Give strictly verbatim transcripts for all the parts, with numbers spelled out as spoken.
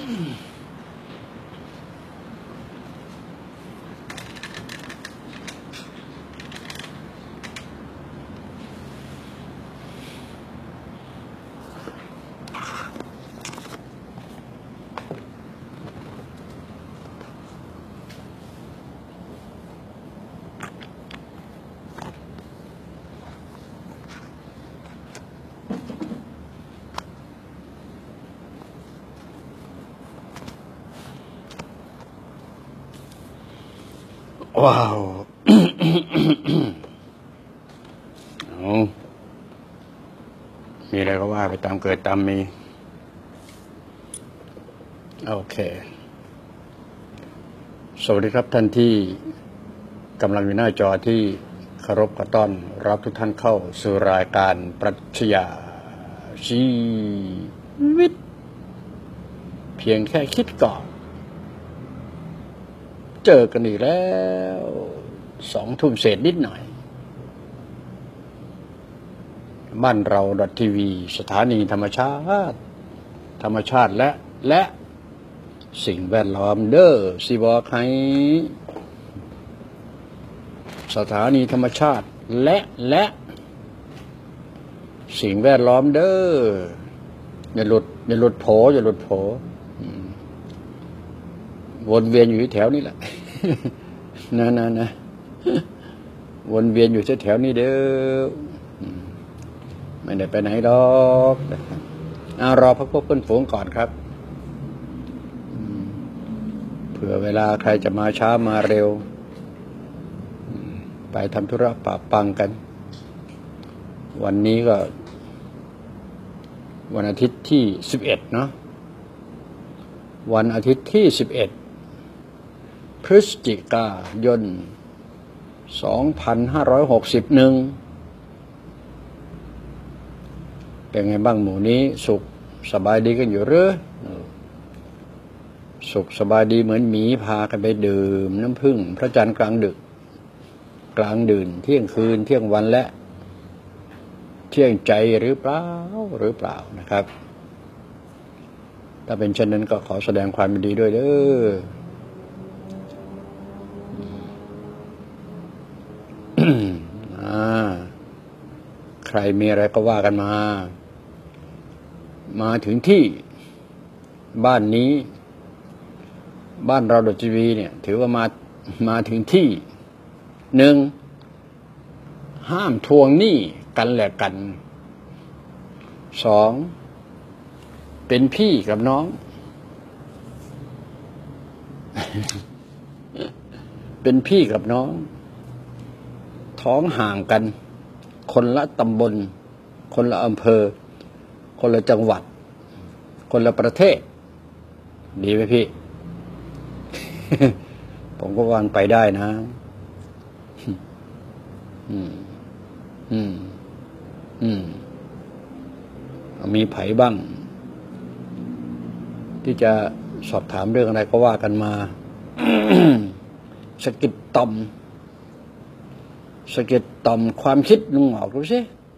ว้าวเอามีอะไรก็ว่าไปตามเกิดตามมีโอเคสวัสดีครับท่านที่กำลังอยู่หน้าจอที่เคารพกระต้อนรับทุกท่านเข้าสู่รายการปรัชญาชีวิตเพียงแค่คิดก่อนเจอกันอีกแล้วสองทุ่มเศษนิดหน่อยบ้านเราดอททีวีสถานีธรรมชาติธรรมชาติและและสิ่งแวดล้อมเด้อสิบอกให้สถานีธรรมชาติและและสิ่งแวดล้อมเด้ออย่าหลุดอย่าหลุดโผอย่าหลุดโผวนเวียนอยู่ที่แถวนี้แหละนะนะนะวนเวียนอยู่ที่แถวนี้เด้อไม่ได้ไปไหนหรอกเอารอพักพวกเพื่อนฝูงก่อนครับเผื่อเวลาใครจะมาช้ามาเร็วไปทำธุระปะปังกันวันนี้ก็วันอาทิตย์ที่สิบเอ็ดเนาะวันอาทิตย์ที่สิบเอ็ดพฤศจิกายนสองพันห้าร้อยหกสิบเอ็ดเป็นไงบ้างหมู่นี้สุขสบายดีกันอยู่หรือสุขสบายดีเหมือนหมีพากันไปดื่มน้ำผึ้งพระจันทร์กลางดึกกลางดื่นเที่ยงคืนเที่ยงวันและเที่ยงใจหรือเปล่าหรือเปล่านะครับถ้าเป็นเช่นนั้นก็ขอแสดงความยินดีด้วยเด้อใครมีอะไรก็ว่ากันมามาถึงที่บ้านนี้บ้านเราดอททีวีเนี่ยถือว่ามามาถึงที่หนึ่งห้ามทวงหนี้กันและกันสองเป็นพี่กับน้องเป็นพี่กับน้องท้องห่างกันคนละตำบลคนละอำเภอคนละจังหวัดคนละประเทศดีไหมพี่ ผมก็วางไปได้นะอืมอืมอืมมีไผบ้างที่จะสอบถามเรื่องอะไรก็ว่ากันมา สกิดต่อมสกิดต่อมความคิดลุงหมอกดูสิ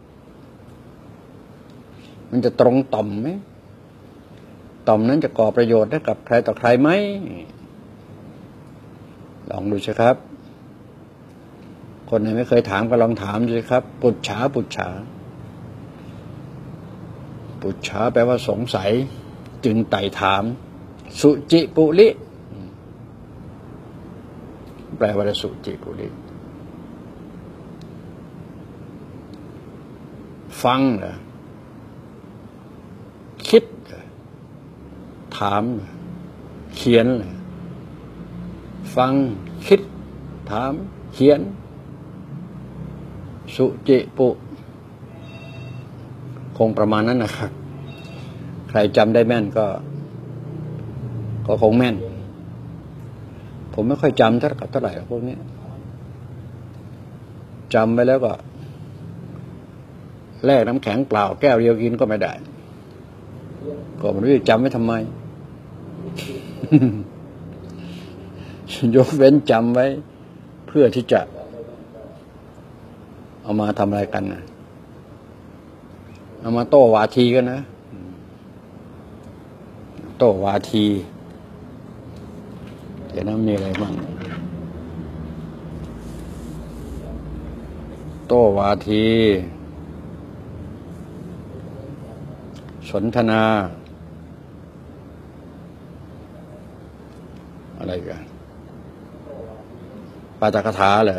มันจะตรงต่อมไหมต่อมนั้นจะก่อประโยชน์ให้กับใครต่อใครไหมลองดูสิครับคนไหนไม่เคยถามก็ลองถามดูสิครับปุจฉาปุจฉาปุจฉาแปลว่าสงสัยจึงไต่ถามสุจิปุริแปลว่าสุจิปุริฟังเหรอคิดเหรอถามเขียนเหรอฟังคิดถามเขียนสุจิปุคงประมาณนั้นนะครับใครจำได้แม่นก็ก็คงแม่นผมไม่ค่อยจำเท่ากับเท่าไหร่พวกนี้จำไปแล้วก็แลกน้ำแข็งเปล่าแก้วเดียวกินก็ไม่ได้ก็ไม่รู้จะจำไว้ทำไม ยกเว้นจำไว้เพื่อที่จะเอามาทำอะไรกันนะเอามาโต้วาทีกันนะโตวาทีเดี๋ยวนั้นมีอะไรบ้างโตวาทีสนทนาอะไรกันปาฐกถาเหรอ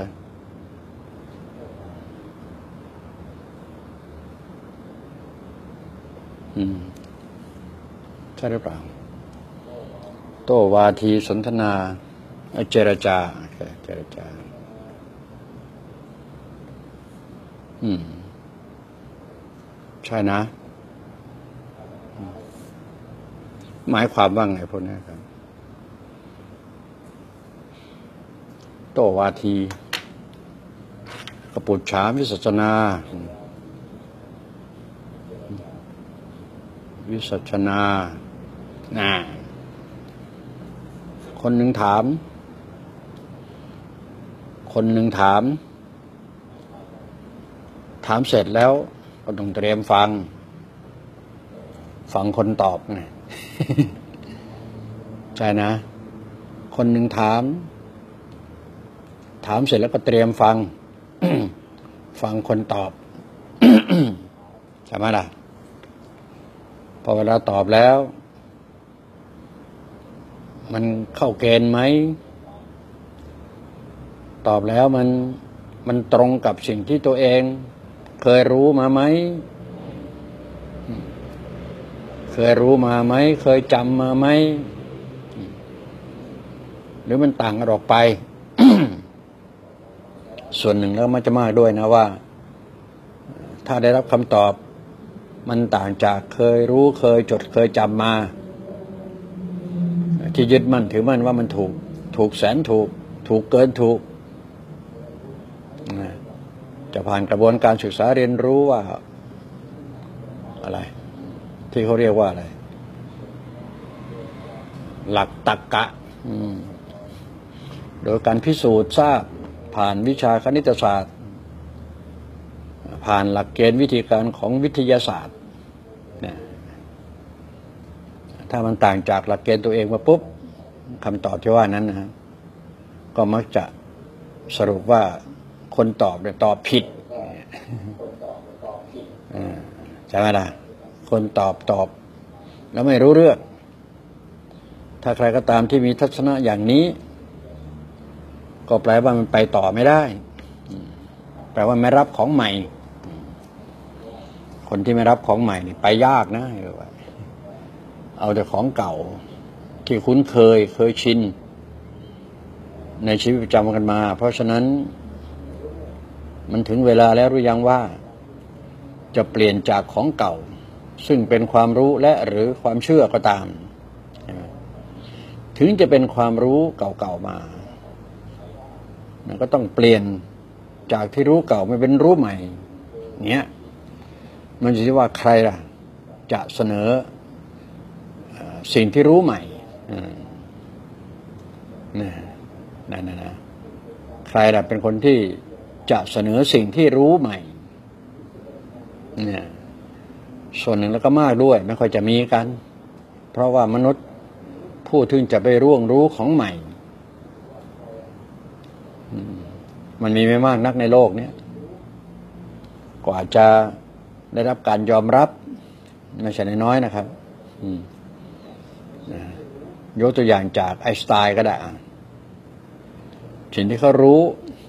อืมใช่หรือเปล่าโตวาทีสนทนาเจรจาเจรจาอืมใช่นะหมายความว่าไงพวกนี้ครับโตวาทีกปุจฉาวิสัชนาวิสัชนาน่ะคนหนึ่งถามคนหนึ่งถามถามเสร็จแล้วก็ต้องเตรียมฟังฟังคนตอบไง ใช่นะคนหนึ่งถามถามเสร็จแล้วก็เตรียมฟัง ฟังคนตอบ ใช่ไหมล่ะพอเวลาตอบแล้วมันเข้าเกณฑ์ไหมตอบแล้วมันมันตรงกับสิ่งที่ตัวเองเคยรู้มาไหมเคยรู้มาไหมเคยจำมาไหมหรือมันต่างกันออกไป ส่วนหนึ่งแล้วมันจะมากด้วยนะว่าถ้าได้รับคำตอบมันต่างจากเคยรู้เคยจดเคยจำมาที่ยึดมั่นถือมั่นว่ามันถูกถูกแสนถูกถูกเกินถูกจะผ่านกระบวนการศึกษาเรียนรู้ว่าอะไรที่เขาเรียกว่าอะไรหลักตรรกะโดยการพิสูจน์ทราบผ่านวิชาคณิตศาสตร์ผ่านหลักเกณฑ์วิธีการของวิทยาศาสตร์เนี่ยถ้ามันต่างจากหลักเกณฑ์ตัวเองมาปุ๊บคำตอบที่ว่านั้นนะก็มักจะสรุปว่าคนตอบเนี่ยตอบผิดใช่ไหมล่ะคนตอบตอบแล้วไม่รู้เรื่องถ้าใครก็ตามที่มีทัศนะอย่างนี้ก็แปลว่ามันไปต่อไม่ได้แปลว่าไม่รับของใหม่คนที่ไม่รับของใหม่นี่ไปยากนะเอาแต่ของเก่าที่คุ้นเคยเคยชินในชีวิตประจำวันกันมาเพราะฉะนั้นมันถึงเวลาแล้วหรือยังว่าจะเปลี่ยนจากของเก่าซึ่งเป็นความรู้และหรือความเชื่อก็ตามถึงจะเป็นความรู้เก่าๆมามันก็ต้องเปลี่ยนจากที่รู้เก่ามาเป็นรู้ใหม่เนี้ยมันจะว่าใครล่ะจะเสนอสิ่งที่รู้ใหม่นะนั่นนะนะใครล่ะเป็นคนที่จะเสนอสิ่งที่รู้ใหม่เนี่ยส่วนหนึ่งแล้วก็มากด้วยไม่ค่อยจะมีกันเพราะว่ามนุษย์ผู้ที่จะไปร่วงรู้ของใหม่มันมีไม่มากนักในโลกนี้กว่าจะได้รับการยอมรับไม่ใช่น้อยนะครับยกตัวอย่างจากไอน์สไตน์ก็ได้สิ่งที่เขารู้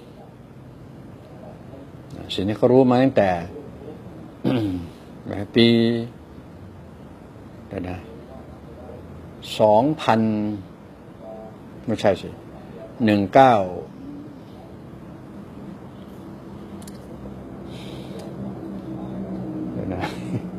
สิ่งที่เขารู้มาตั้งแต่ปีเดี๋ยวนะสองพันไม่ใช่สิหนึ่งเก้าเดี๋ยวนะ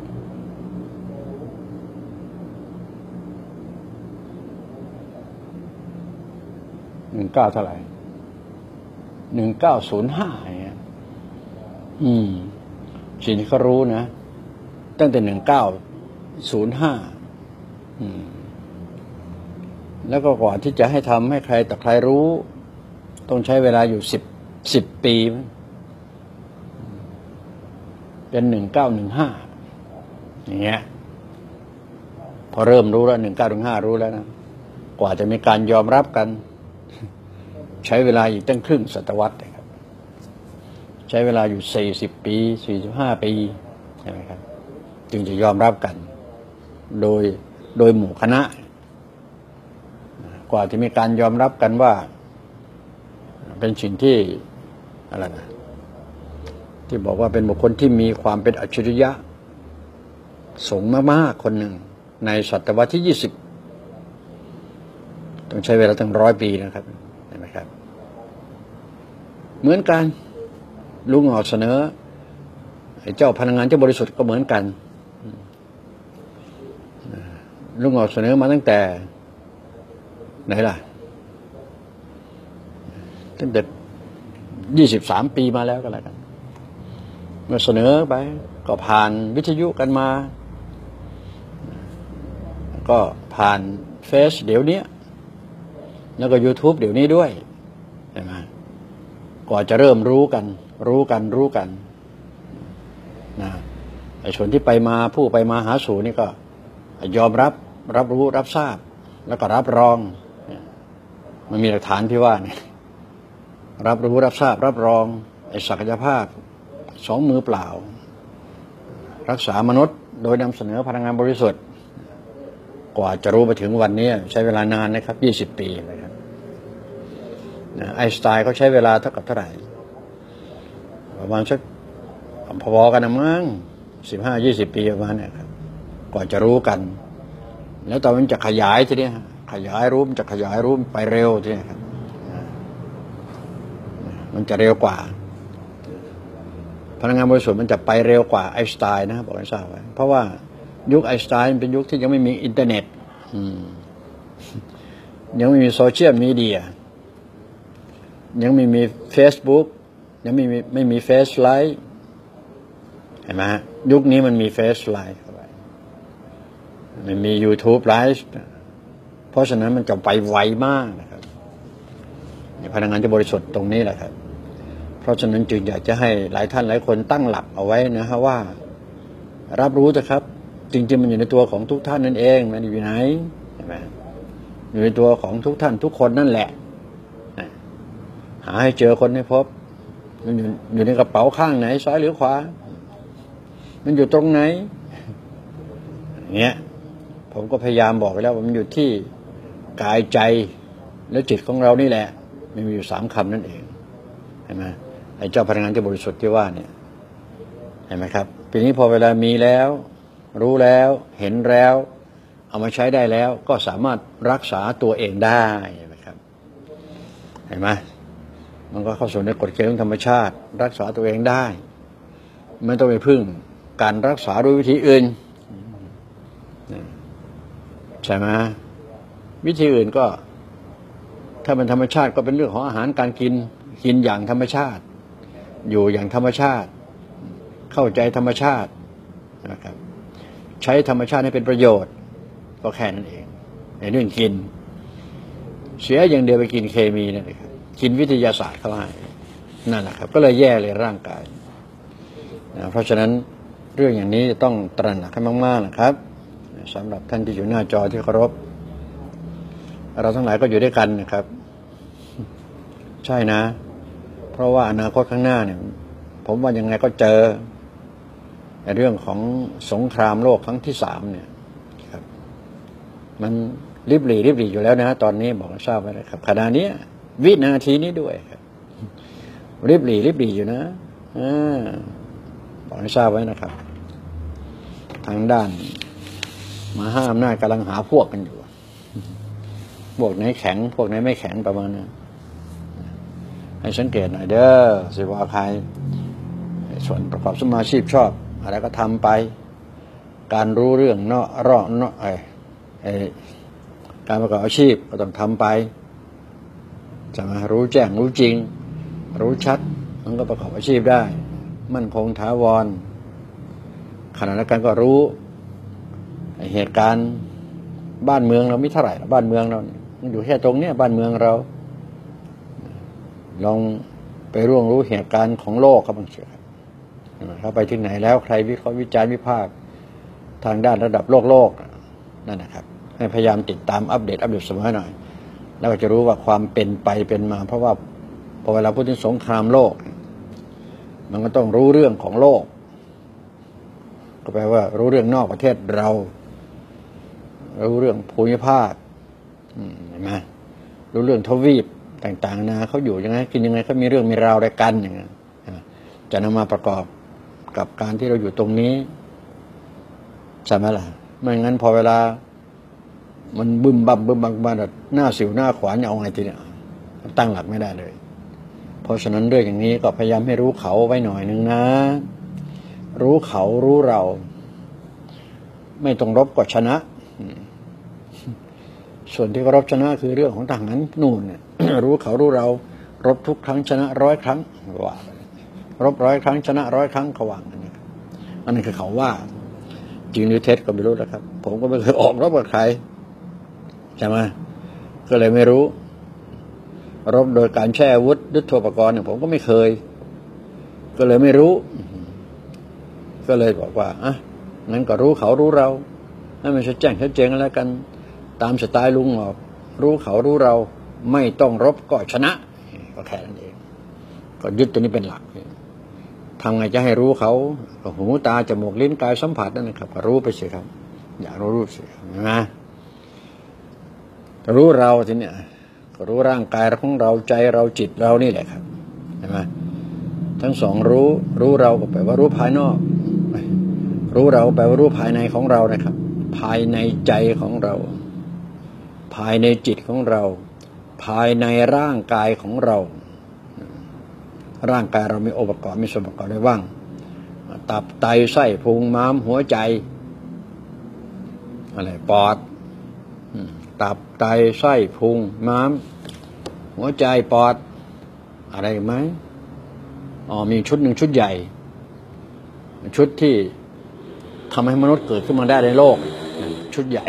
หนึ่งเก้าเท่าไหร่หนึ่งเก้าศูนย์ห้าอย่างเงี้ยอืมสิ่งที่เขารู้นะตั้งแต่หนึ่งเก้าศูนย์ห้าอืมแล้วก็กว่าที่จะให้ทำให้ใครแต่ใครรู้ต้องใช้เวลาอยู่สิบสิบปีเป็นหนึ่งเก้าหนึ่งห้าอย่างเงี้ยพอเริ่มรู้แล้วหนึ่งเก้าถึงห้ารู้แล้วนะกว่าจะมีการยอมรับกันใช้เวลาอีกตั้งครึ่งศตวรรษนะครับใช้เวลาอยู่สี่สิบปีสี่สิบห้าปีใช่ไหมครับจึงจะยอมรับกันโดยโดยหมู่คณะกว่าจะมีการยอมรับกันว่าเป็นสิ่งที่อะไรนะที่บอกว่าเป็นบุคคลที่มีความเป็นอัจฉริยะสูงมากๆคนหนึ่งในศตวรรษที่ยี่สิบต้องใช้เวลาตั้งร้อยปีนะครับเห็นไหมครับเหมือนกันลุงออกเสนอเจ้าพนักงานเจ้าบริสุทธิ์ก็เหมือนกันลุงออกเสนอมาตั้งแต่ไหนล่ะตั้งแต่ยี่สิบสามปีมาแล้วก็แล้วกันเมื่อเสนอไปก็ผ่านวิทยุกันมาก็ผ่านเฟซเดี๋ยวนี้แล้วก็ YouTube เดี๋ยวนี้ด้วยใช่ไหมก่อนจะเริ่มรู้กันรู้กันรู้กันนะไอ้ส่วนที่ไปมาผู้ไปมาหาสู่นี่ก็ยอมรับรับรู้รับทราบแล้วก็รับรองมันมีหลักฐานที่ว่าเนี่ยรับรู้รับทราบรับรองไอ้ศักยภาพสองมือเปล่ารักษามนุษย์โดยนำเสนอพลังงานบริสุทธิ์กว่าจะรู้ไปถึงวันนี้ใช้เวลานานนะครับยี่สิบปีนะครับไอน์สไตน์เขาใช้เวลาเท่ากับเท่าไหร่ประมาณสักพอๆกันนะมั้งสิบห้ายี่สิบปีประมาณนี้ครับกว่าจะรู้กันแล้วตอนมันจะขยายทีนี้ขยายรู้มันจะขยายรู้ไปเร็วทีนี้ครับมันจะเร็วกว่าพลังงานบริสุทธิ์มันจะไปเร็วกว่าไอน์สไตน์นะบอกให้ทราบไว้เพราะว่ายุคไอน์สไตน์เป็นยุคที่ยังไม่มีอินเทอร์เน็ตยังไม่มีโซเชียลมีเดียยังไม่มี Facebook ยังไม่มีไม่มีเฟซไลฟ์เห็นไหมฮะยุคนี้มันมีเฟซไลฟ์เข้าไปมันมี YouTube ไลฟ์เพราะฉะนั้นมันจะไปไวมากนะครับพลังงานจะบริสุทธิ์ตรงนี้แหละครับเพราะฉะนั้นจึงอยากจะให้หลายท่านหลายคนตั้งหลักเอาไว้นะฮะว่ารับรู้เถอะครับจริงๆมันอยู่ในตัวของทุกท่านนั่นเองมันอยู่ไหนใช่ไหมอยู่ในตัวของทุกท่านทุกคนนั่นแหละหาให้เจอคนให้พบมันอยู่อยู่ในกระเป๋าข้างไหนซ้ายหรือขวามันอยู่ตรงไหนเงี้ยผมก็พยายามบอกไปแล้วว่ามันอยู่ที่กายใจและจิตของเรานี่แหละมันมีอยู่สามคำนั่นเองเห็นไหมไอ้เจ้าพลังงานที่บริสุทธิ์ที่ว่าเนี่ยเห็นไหมครับปีนี้พอเวลามีแล้วรู้แล้วเห็นแล้วเอามาใช้ได้แล้วก็สามารถรักษาตัวเองได้เห็นไหมครับเห็นไหมมันก็เข้าสู่ในกฎเกณฑ์ของธรรมชาติรักษาตัวเองได้ไม่ต้องไปพึ่งการรักษาด้วยวิธีอื่นใช่ไหมวิธีอื่นก็ถ้าเป็นธรรมชาติก็เป็นเรื่องของอาหารการกินกินอย่างธรรมชาติอยู่อย่างธรรมชาติเข้าใจธรรมชาตินะครับใช้ธรรมชาติให้เป็นประโยชน์ก็แค่นั้นเองในเรื่องกินเสียอย่างเดียวไปกินเคมีนั่นเองครับกินวิทยาศาสตร์เข้าให้นั่นแหละครับก็เลยแย่เลยร่างกายนะเพราะฉะนั้นเรื่องอย่างนี้ต้องตระหนักให้มากๆนะครับสำหรับท่านที่อยู่หน้าจอที่เคารพเราทั้งหลายก็อยู่ด้วยกันนะครับใช่นะเพราะว่าอนาคตข้างหน้าเนี่ยผมว่ายังไงก็เจอในเรื่องของสงครามโลกครั้งที่สามเนี่ยครับมันริบหรี่ริบหรี่อยู่แล้วนะตอนนี้บอกให้ทราบไว้เลยครับขณะนี้วินาทีนี้ด้วยครับริบหรี่ริบหรี่อยู่นะอ่าบอกให้ทราบไว้นะครับทางด้านมหาอำนาจกำลังหาพวกกันอยู่พวกไหนแข็งพวกไหนไม่แข็งประมาณนั้นให้สังเกตหน่อยเด้อสิว่าใครส่วนประกอบสมาชีพชอบอะไรก็ทำไปการรู้เรื่องเนาะรอเนาะไอ้ไอ้การประกอบอาชีพก็ต้องทำไปจะมารู้แจ้งรู้จริงรู้ชัดมันก็ประกอบอาชีพได้มั่นคงถาวรขณะนั้นก็รู้เหตุการณ์บ้านเมืองเราไม่เท่าไหร่บ้านเมืองเรามันอยู่แค่ตรงเนี้ยบ้านเมืองเราลองไปร่วงรู้เหตุการณ์ของโลกครับบางทีเขาไปที่ไหนแล้วใครวิเคราะห์วิจารณ์วิพากษ์ทางด้านระดับโลกโลกนั่นนะครับให้พยายามติดตามอัปเดตอัปเดตเสมอหน่อยแล้วก็จะรู้ว่าความเป็นไปเป็นมาเพราะว่าพอเวลาพูดถึงสงครามโลกมันก็ต้องรู้เรื่องของโลกก็แปลว่ารู้เรื่องนอกประเทศเรารู้เรื่องภูมิภาคเห็นไหมรู้เรื่องทวีปต่างๆนะเขาอยู่ยังไงกินยังไงเขามีเรื่องมีราวอะไรกันอย่างเงี้ยจะนำมาประกอบกับการที่เราอยู่ตรงนี้ใช่ไหมล่ะไม่งั้นพอเวลามันบึ้มบั่มบึ้มบั่มมาแบบหน้าสิวหน้าขวานเอาไงทีเนี่ยตั้งหลักไม่ได้เลยเพราะฉะนั้นเรื่องอย่างนี้ก็พยายามให้รู้เขาไว้หน่อยนึงนะรู้เขารู้เราไม่ต้องรบก็ชนะส่วนที่เขารบชนะคือเรื่องของทหารนู่นเนี่ย รู้เขารู้เรารบทุกครั้งชนะร้อยครั้งว่ารบร้อยครั้งชนะร้อยครั้งเขาว่าอันนี้อันนี้คือเขาว่าจริงหรือเท็จก็ไม่รู้นะครับผมก็ไม่เคยออกรบกับใครใช่ไหมก็เลยไม่รู้รบโดยการแช่อาวุธยุทโธปกรณ์เนี่ยผมก็ไม่เคยก็เลยไม่รู้ก็เลยบอกว่าอ่ะงั้นก็รู้เขารู้เราให้มันชัดแจ้งชัดเจนกันแล้วกันตามสไตล์ลุงบอกรู้เขารู้เราไม่ต้องรบก็ชนะก็แค่นั้นเองก็ยึดตัวนี้เป็นหลักทำไงจะให้รู้เขาก็หูตาจมูกลิ้นกายสัมผัสนั่นนะครับก็รู้ไปสิครับอยากรู้รู้สินะรู้เราทีเนี้ยก็รู้ร่างกายของเราใจเราจิตเรานี่แหละครับเห็นไหมทั้งสองรู้รู้เราก็แปลว่ารู้ภายนอกรู้เราแปลว่ารู้ภายในของเรานะครับภายในใจของเราภายในจิตของเราภายในร่างกายของเราร่างกายเรามีองค์ประกอบมีส่วนประกอบได้บ้างตับไตไส้พุงม้ามหัวใจอะไรปอดตับไตไส้พุงม้ามหัวใจปอดอะไรไหมอ๋อมีชุดหนึ่งชุดใหญ่ชุดที่ทำให้มนุษย์เกิดขึ้นมาได้ในโลกชุดใหญ่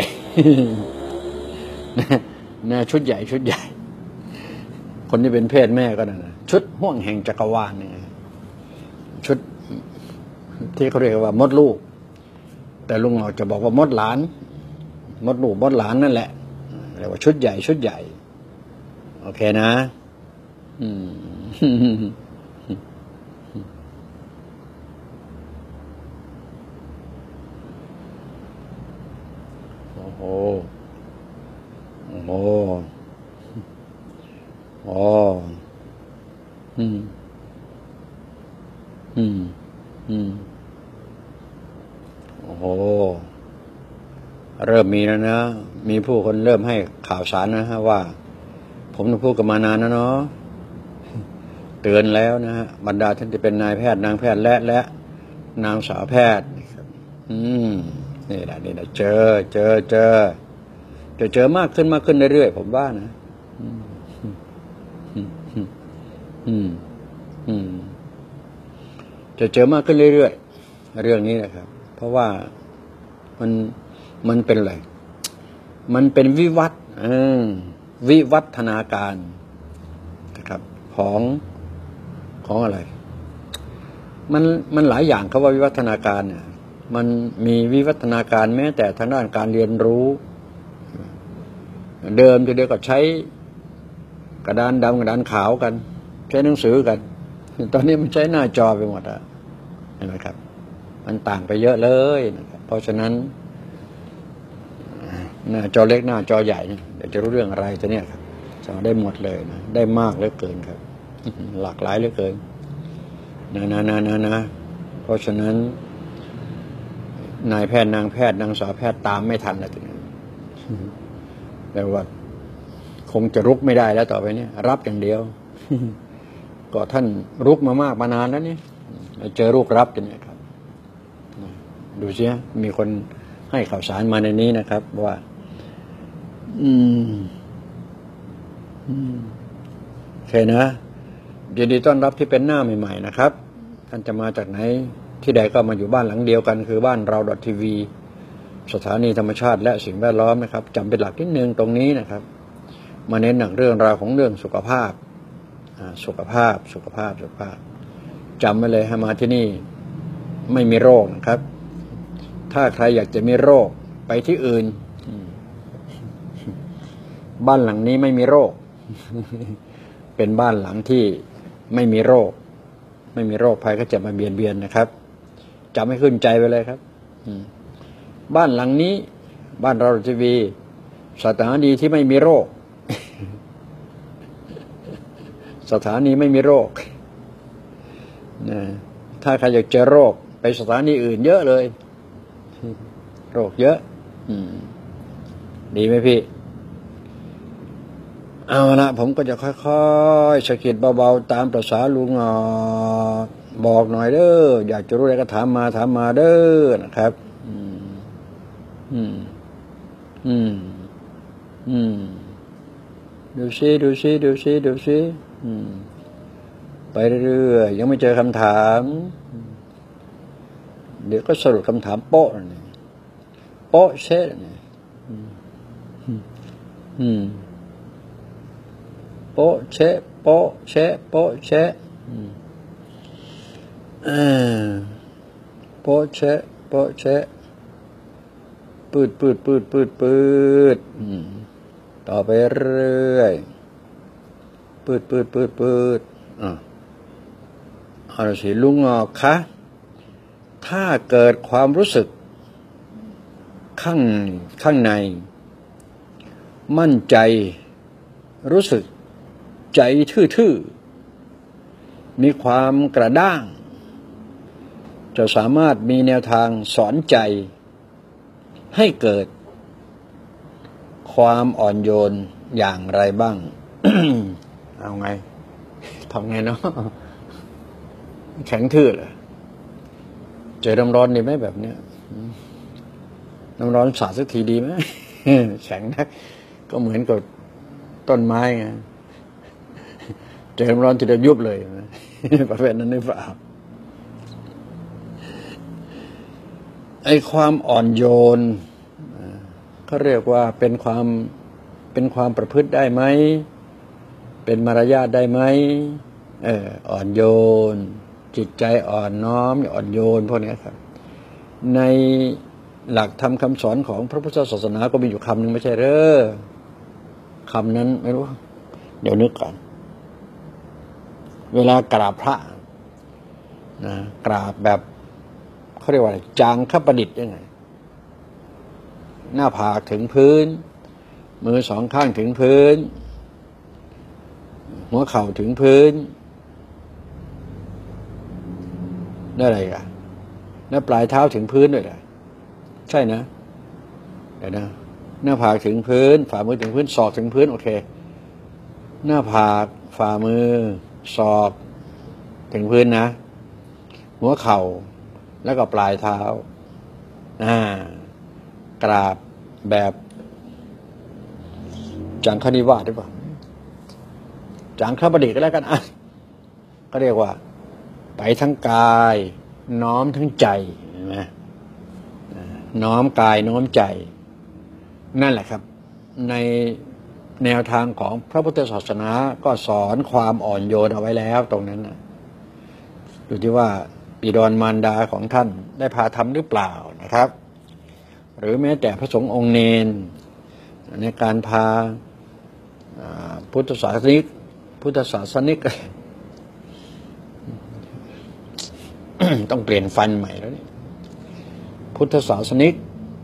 นะชุดใหญ่ชุดใหญ่คนที่เป็นเพศแม่ก็นั่นนะชุดห่วงแห่งจักรวาลเนี่ยชุดที่เขาเรียกว่ามดลูกแต่ลุงเราจะบอกว่ามดหลานมดลูกมดหลานนั่นแหละเรียกว่าชุดใหญ่ชุดใหญ่โอเคนะอืมโอ้โหโอ้โหอ๋ออืมอืมอืมโอ้โหเริ่มมีแล้วนะมีผู้คนเริ่มให้ข่าวสารนะฮะว่าผมต้องพูดกันมานานนะเนาะเตือนแล้วนะฮะบรรดาท่านที่เป็นนายแพทย์นางแพทย์และและนางสาวแพทย์อืมนี่แหละนี่แหละเจอเจอเจอจะเจอมากขึ้นมากขึ้นเรื่อยๆผมว่านะอืมอืมอืมอืมจะเจอมากขึ้นเรื่อยๆเรื่องนี้นะครับเพราะว่ามันมันเป็นอะไรมันเป็นวิวัฒน์วิวัฒนาการนะครับของของอะไรมันมันหลายอย่างครับว่าวิวัฒนาการเนี่ยมันมีวิวัฒนาการแม้แต่ทางด้านการเรียนรู้เดิมจะเดียวก็ใช้กระดานดำกระดานขาวกันใช้หนังสือกันตอนนี้มันใช้หน้าจอไปหมดอะเห็นไหมครับมันต่างไปเยอะเลยนะครับเพราะฉะนั้นหน้าจอเล็กหน้าจอใหญ่เนี่ยเดี๋ยวจะรู้เรื่องอะไรจะเนี่ยครับจะได้หมดเลยนะได้มากเหลือเกินครับหลากหลายเหลือเกินนะนะนะนะนะเพราะฉะนั้นนายแพทย์นางแพทย์นางสาวแพทย์ตามไม่ทันแล้วทีนี้แต่ว่าคงจะรุกไม่ได้แล้วต่อไปนี้รับอย่างเดียวก็ท่านรุกมามากมานานแล้วนี่เจอรุกรับจะเนี่ยครับดูสิมีคนให้ข่าวสารมาในนี้นะครับว่าอืมอืมโอเคนะยินดีต้อนรับที่เป็นหน้าใหม่ๆนะครับท่านจะมาจากไหนที่ใดก็มาอยู่บ้านหลังเดียวกันคือบ้านเรา .ที วี สถานีธรรมชาติและสิ่งแวดล้อมนะครับจำเป็นหลักนิดนึงตรงนี้นะครับมาเน้นหนักเรื่องราวของเรื่องสุขภาพสุขภาพสุขภาพสุขภาพจำไว้เลยให้มาที่นี่ไม่มีโรคนะครับถ้าใครอยากจะมีโรคไปที่อื่นบ้านหลังนี้ไม่มีโรค เป็นบ้านหลังที่ไม่มีโรคไม่มีโรคภัยก็จะมาเบียดเบียนนะครับจำให้ขึ้นใจไปเลยครับบ้านหลังนี้บ้านเราทีวีสถานีที่ไม่มีโรค สถานีไม่มีโรคนะถ้าใครอยากเจอโรคไปสถานีอื่นเยอะเลยโรคเยอะดีไหมพี่เอาละผมก็จะค่อยๆสะกิดเบาๆตามประสาลุงอ่อบอกหน่อยเด้ออยากจะรู้อะไรก็ถามมาถามมาเด้อนะครับอืมอืมอืมอืมดูซิดูซิดูซิดูซิอืมไปเรื่อยๆยังไม่เจอคำถามเดี๋ยวก็สรุปคำถามโป๊ะนี่โป๊ะเช่นี่อืมโป๊ะเชะโป๊ะเชะโป๊ะเชะโป๊ะเชะโป๊ะเชะปืดปืดปืดปืดปืดต่อไปเรื่อยปืดปืดปืดปืดอ่ะเอาละสิลุงออกคะถ้าเกิดความรู้สึกข้างข้างในมั่นใจรู้สึกใจทื่อๆมีความกระด้างจะสามารถมีแนวทางสอนใจให้เกิดความอ่อนโยนอย่างไรบ้าง เอาไงทำไงเนาะแข็งทื่อเลยเจอน้ำร้อนดีไหมแบบเนี้ยน้ำร้อนสาดสักทีดีไหม แข็งนักก็เหมือนกับต้นไม้ไงเจอน้ำร้อนจะได้ยุบเลยประเภทนั้นหรือเปล่าไอ้ความอ่อนโยนเขาเรียกว่าเป็นความเป็นความประพฤติได้ไหมเป็นมารยาทได้ไหมเอออ่อนโยนจิตใจอ่อนน้อมอ่อนโยนพวกนี้ครับในหลักธรรมคำสอนของพระพุทธศาสนาก็มีอยู่คำหนึ่งไม่ใช่เหรอคำนั้นไม่รู้เดี๋ยวนึกก่อนเวลากราบพระนะกราบแบบเขาเรียกว่าอะไรจางขประดิษฐ์ยังไงหน้าผากถึงพื้นมือสองข้างถึงพื้นหัวเข่าถึงพื้นได้อะไรกันแล้วปลายเท้าถึงพื้นด้วยเหรอใช่นะเดี๋ยวนะหน้าผากถึงพื้นฝ่ามือถึงพื้นศอกถึงพื้นโอเคหน้าผากฝ่ามือศอกถึงพื้นนะหัวเข่าแล้วก็ปลายเท้าอ่ากราบแบบจังคณิวาสหรือเปล่าจังคประดิษฐ์ก็แล้วกันอ่ะก็เรียกว่าไปทั้งกายน้อมทั้งใจเห็นไหมน้อมกายน้อมใจนั่นแหละครับในแนวทางของพระพุทธศาสนาก็สอนความอ่อนโยนเอาไว้แล้วตรงนั้นนะดูที่ว่าบิดรมารดาของท่านได้พาทำหรือเปล่านะครับหรือแม้แต่พระสงฆ์องค์เนรในการพาพุทธศาสนิกพุทธศาสนิก ต้องเปลี่ยนฟันใหม่แล้วนี่พุทธศาสนิก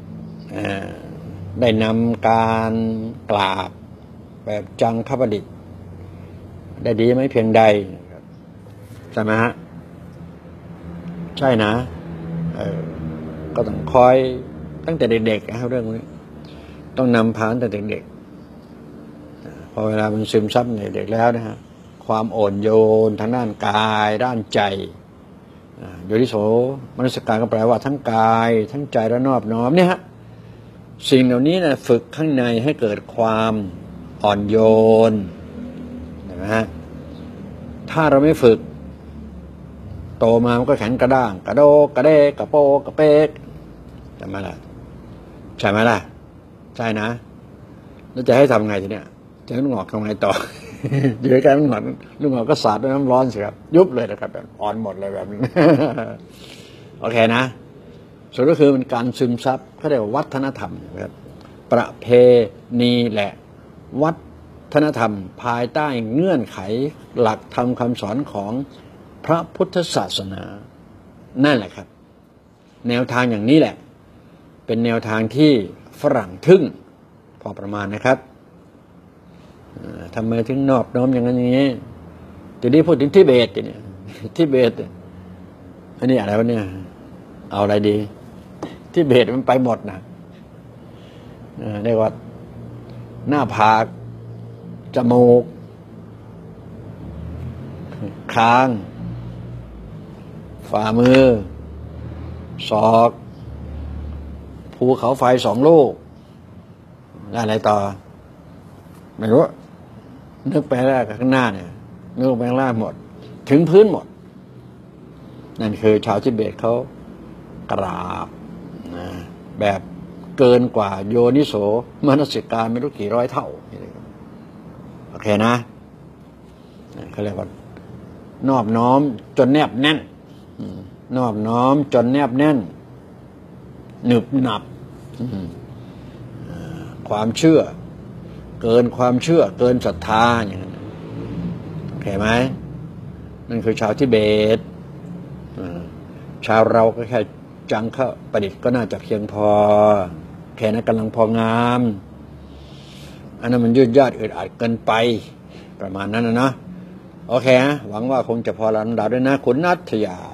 ได้นำการกราบแบบจังคประดิษฐ์ได้ดีไหมเพียงใดใช่ไหมฮะใช่นะเออก็ต้องคอยตั้งแต่เด็กๆนะครับเรื่องนี้ต้องนำพาตั้งแต่เด็กๆพอเวลามันซึมซับในเด็กแล้วนะฮะความอ่อนโยนทางด้านกายด้านใจโยนิโสมนสิการก็แปลว่าทั้งกายทั้งใจและนอบน้อมเนี่ยฮะสิ่งเหล่านี้นะฝึกข้างในให้เกิดความอ่อนโยนนะฮะถ้าเราไม่ฝึกโตมามันก็แข็งกระด้างกระโดกกระเดกกระโปกระเป๊กใช่ไหมล่ะใช่ไหมล่ะใช่นะแล้วจะให้ทำไงทีเนี้ยจะให้ลูกหงอกทำไงต่อ อยู่ใกล้ลูกหงอกลูกหงอกก็สาดด้วยน้ำร้อนสิครับยุบเลยนะครับแบบอ่อนหมดเลยแบบนี้ โอเคนะส่วนก็คือเป็นการซึมซับเขาเรียกว่าวัฒนธรรมนะครับประเพณีแหละวัฒนธรรมภายใต้เงื่อนไขหลักธรรมคำสอนของพระพุทธศาสนานั่นแหละครับแนวทางอย่างนี้แหละเป็นแนวทางที่ฝรั่งทึ่งพอประมาณนะครับทำไมถึงนอบน้อมอย่างนั้นอย่างนี้ทีนี้พูดถึงทิเบตเนี่ยทิเบตอันนี้อะไรวะเนี่ยเอาอะไรดีทิเบตมันไปหมดนะเรียกว่าหน้าผากจมูกคางฝ่ามือศอกภูเขาไฟสองลูกอะไรต่อไม่รู้นึกไปแรกข้างหน้าเนี่ยนึกไปข้างล่างหมดถึงพื้นหมดนั่นคือชาวทิเบตเขากราบนะแบบเกินกว่าโยนิโสมนสิการไม่รู้กี่ร้อยเท่าโอเคนะเขาเรียกว่านอบน้อมจนแนบแน่นนอบน้อมจนแนบแน่นหนึบหนับความเชื่อเกินความเชื่อเกินศรัทธาอย่างนั้นโอเคไหมนั่นคือชาวทิเบตชาวเราก็แค่จังเข้าประดิษฐ์ก็น่าจะเพียงพอแค่นั้นกำลังพองามอันนั้นมันยืดยาดอึดอัดเกินไปประมาณนั้นนะนะโอเคฮะหวังว่าคงจะพอลำดับด้วยนะคุณนัทยา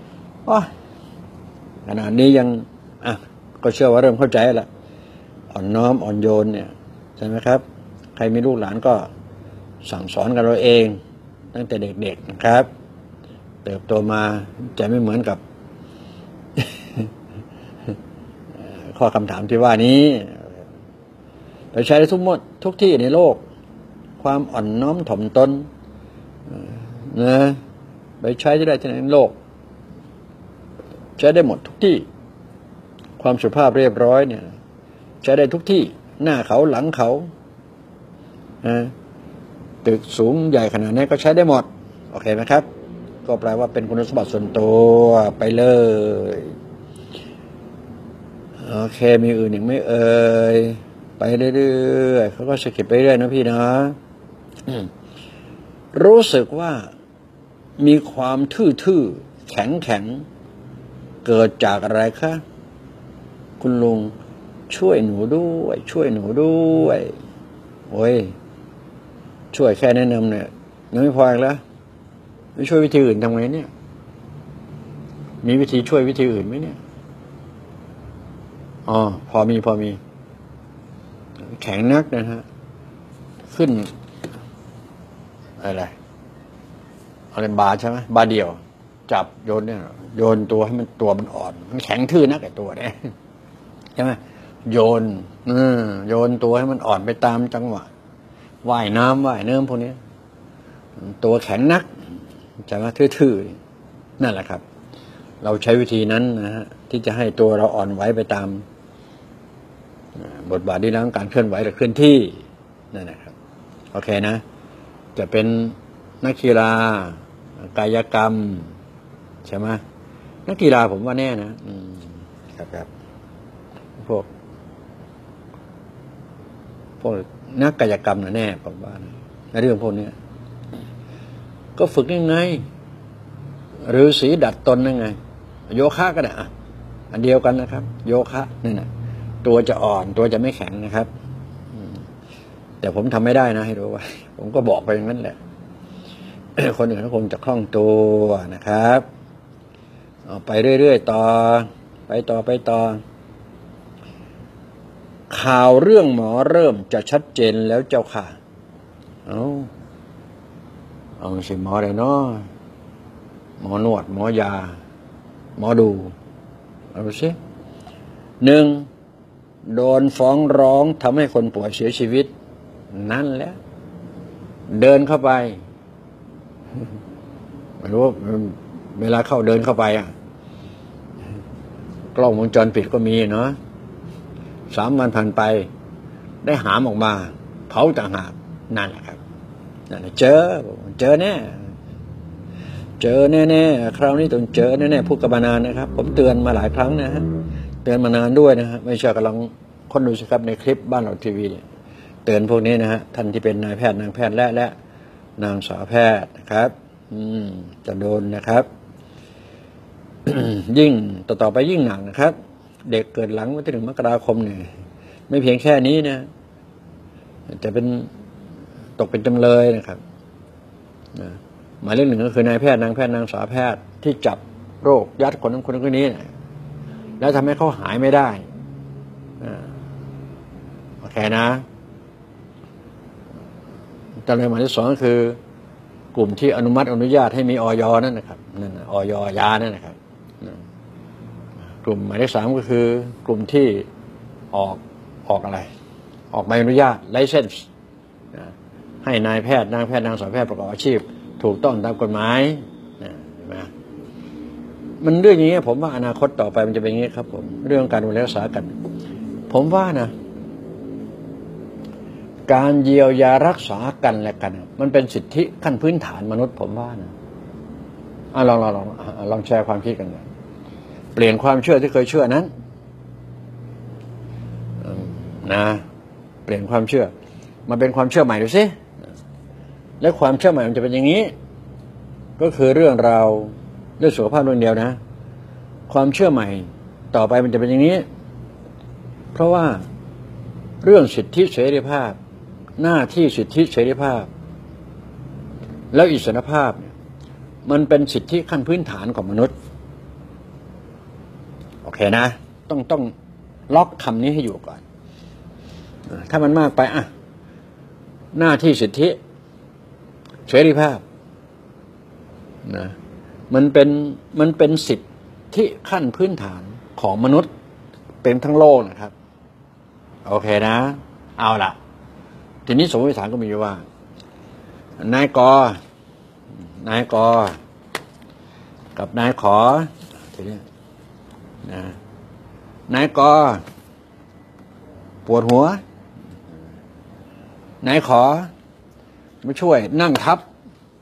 ขนาดนี้ยังอ่ะก็เชื่อว่าเริ่มเข้าใจแล้วอ่อนน้อมอ่อนโยนเนี่ยใช่ไหมครับใครมีลูกหลานก็สั่งสอนกันเราเองตั้งแต่เด็กๆนะครับเติบโตมาจะไม่เหมือนกับ ข้อคำถามที่ว่านี้ไปใช้ได้ทุกหมดทุกที่ในโลกความอ่อนน้อมถ่อมตนนะไปใช้ที่ได้ที่ไหนในโลกใช้ได้หมดทุกที่ความสุภาพเรียบร้อยเนี่ยใช้ได้ทุกที่หน้าเขาหลังเขาตึกสูงใหญ่ขนาดนี้ก็ใช้ได้หมดโอเคไหมครับก็แปลว่าเป็นคุณสมบัติส่วนตัวไปเลยโอเคมีอื่นอีกไม่เอ่ยไปเรื่อยๆเขาก็สกิปไปเรื่อยนะพี่นะรู้สึกว่ามีความทื่อๆแข็งๆเกิดจากอะไรคะคุณลุงช่วยหนูด้วยช่วยหนูด้วยโอ้ยช่วยแค่แนะนำเนี่ยยังไม่พออีกแล้วไม่ช่วยวิธีอื่นทำไงเนี่ยมีวิธีช่วยวิธีอื่นไหมเนี่ยอ๋อพอมีพอมีแข็งนักนะฮะขึ้นอะไรอะไรบาใช่ไหมบาเดียวจับโยนเนี่ยโยนตัวให้มันตัวมันอ่อนมันแข็งทื่อนักไอ้ตัวเนี่ยใช่ไหมโยนเออโยนตัวให้มันอ่อนไปตามจังหวะว่ายน้ำว่ายเนื้อพวกนี้ตัวแข็งนักใช่ไหมทื่อๆนั่นแหละครับเราใช้วิธีนั้นนะฮะที่จะให้ตัวเราอ่อนไหวไปตามบทบาทที่ร่างการเคลื่อนไหวหรือเคลื่อนที่นั่นนะครับโอเคนะจะเป็นนักกีฬากายกรรมใช่ไหมนักกีฬาผมว่าแน่นะอืมครับครับพวกพวกนักกายกรรมน่ะแน่ผมว่าในเรื่องพวกนี้ก็ฝึกยังไงหรือสีดัดตนยังไงโยคะก็ได้อ่ะอันเดียวกันนะครับโยคะนี่นะตัวจะอ่อนตัวจะไม่แข็งนะครับแต่ผมทำไม่ได้นะให้รู้ไว้ผมก็บอกไปอย่างนั้นแหละ คนอื่นก็คงจะคล่องตัวนะครับเอาไปเรื่อยๆต่อไปต่อไปต่อข่าวเรื่องหมอเริ่มจะชัดเจนแล้วเจ้าค่ะเอาเอาสิหมออะไรเนาะหมอนวดหมอยาหมอดูเอาสิหนึ่งโดนฟ้องร้องทำให้คนป่วยเสียชีวิตนั่นแหละเดินเข้าไปไม่รู้เวลาเข้าเดินเข้าไปอ่ะกล้องวงจรปิดก็มีเนาะสามวันผ่านไปได้หามออกมาเผาต่างหากนั่นแหละครับนั่นเจอเจอแน่เจอแน่ๆคราวนี้ต้องเจอแน่ๆพูดกับมานานนะครับผมเตือนมาหลายครั้งนะฮะเตือนมานานด้วยนะฮะไม่ใช่กำลังคนดูสิครับในคลิปบ้านเราทีวีเนี่ยเตือนพวกนี้นะฮะท่านที่เป็นนายแพทย์นางแพทย์และและนางสาวแพทย์นะครับ อืมจะโดนนะครับ ยิ่งต่อต่อไปยิ่งหนักนะครับ เด็กเกิดหลังวันที่หนึ่งมกราคมเนี่ยไม่เพียงแค่นี้นะจะเป็นตกเป็นจำเลยนะครับนะหมายเลขหนึ่งก็คือนายแพทย์นางแพทย์นางสาวแพทย์ที่จับโรคยัดคนนั้นคนนั้นคนนี้นะแล้วทำให้เขาหายไม่ได้โอเคนะจำเลยหมายที่สองก็คือกลุ่มที่อนุมัติอนุญาตให้มีอย.นั่นนะครับนั่นอย.ยานั่นนะครับกลุ่มหมายเลขสามก็คือกลุ่มที่ออกออกอะไรออกใบอนุญาต license ให้นายแพทย์นางแพทย์นางสาวแพทย์ประกอบอาชีพถูกต้องตามกฎหมายนะมันเรื่องอย่างนี้ผมว่าอนาคตต่อไปมันจะเป็นอย่างนี้ครับผมเรื่องการดูแลรักษากันผมว่านะการเยียวยารักษากันและกันมันเป็นสิทธิขั้นพื้นฐานมนุษย์ผมว่านะอ่ะลองลองลองลองแชร์ความคิดกันเลยเปลี่ยนความเชื่อที่เคยเชื่อนั้นนะเปลี่ยนความเชื่อมาเป็นความเชื่อใหม่ดูสิและความเชื่อใหม่มันจะเป็นอย่างนี้ก็คือเรื่องราวเรื่องสุขภาพเรื่องเดียวนะความเชื่อใหม่ต่อไปมันจะเป็นอย่างนี้เพราะว่าเรื่องสิทธิเสรีภาพหน้าที่สิทธิเสรีภาพแล้วอิสรภาพเนี่ยมันเป็นสิทธิขั้นพื้นฐานของมนุษย์โอเคนะต้องต้องล็อกคำนี้ให้อยู่ก่อนถ้ามันมากไปอ่ะหน้าที่สิทธิเสรีภาพนะมันเป็นมันเป็นสิทธิขั้นพื้นฐานของมนุษย์เป็นทั้งโลกนะครับโอเคนะเอาล่ะทีนี้สมมติฐานก็มีว่านายกนายกกับนายขอทีนี้นะนายกปวดหัวนายขอมาช่วยนั่งทับ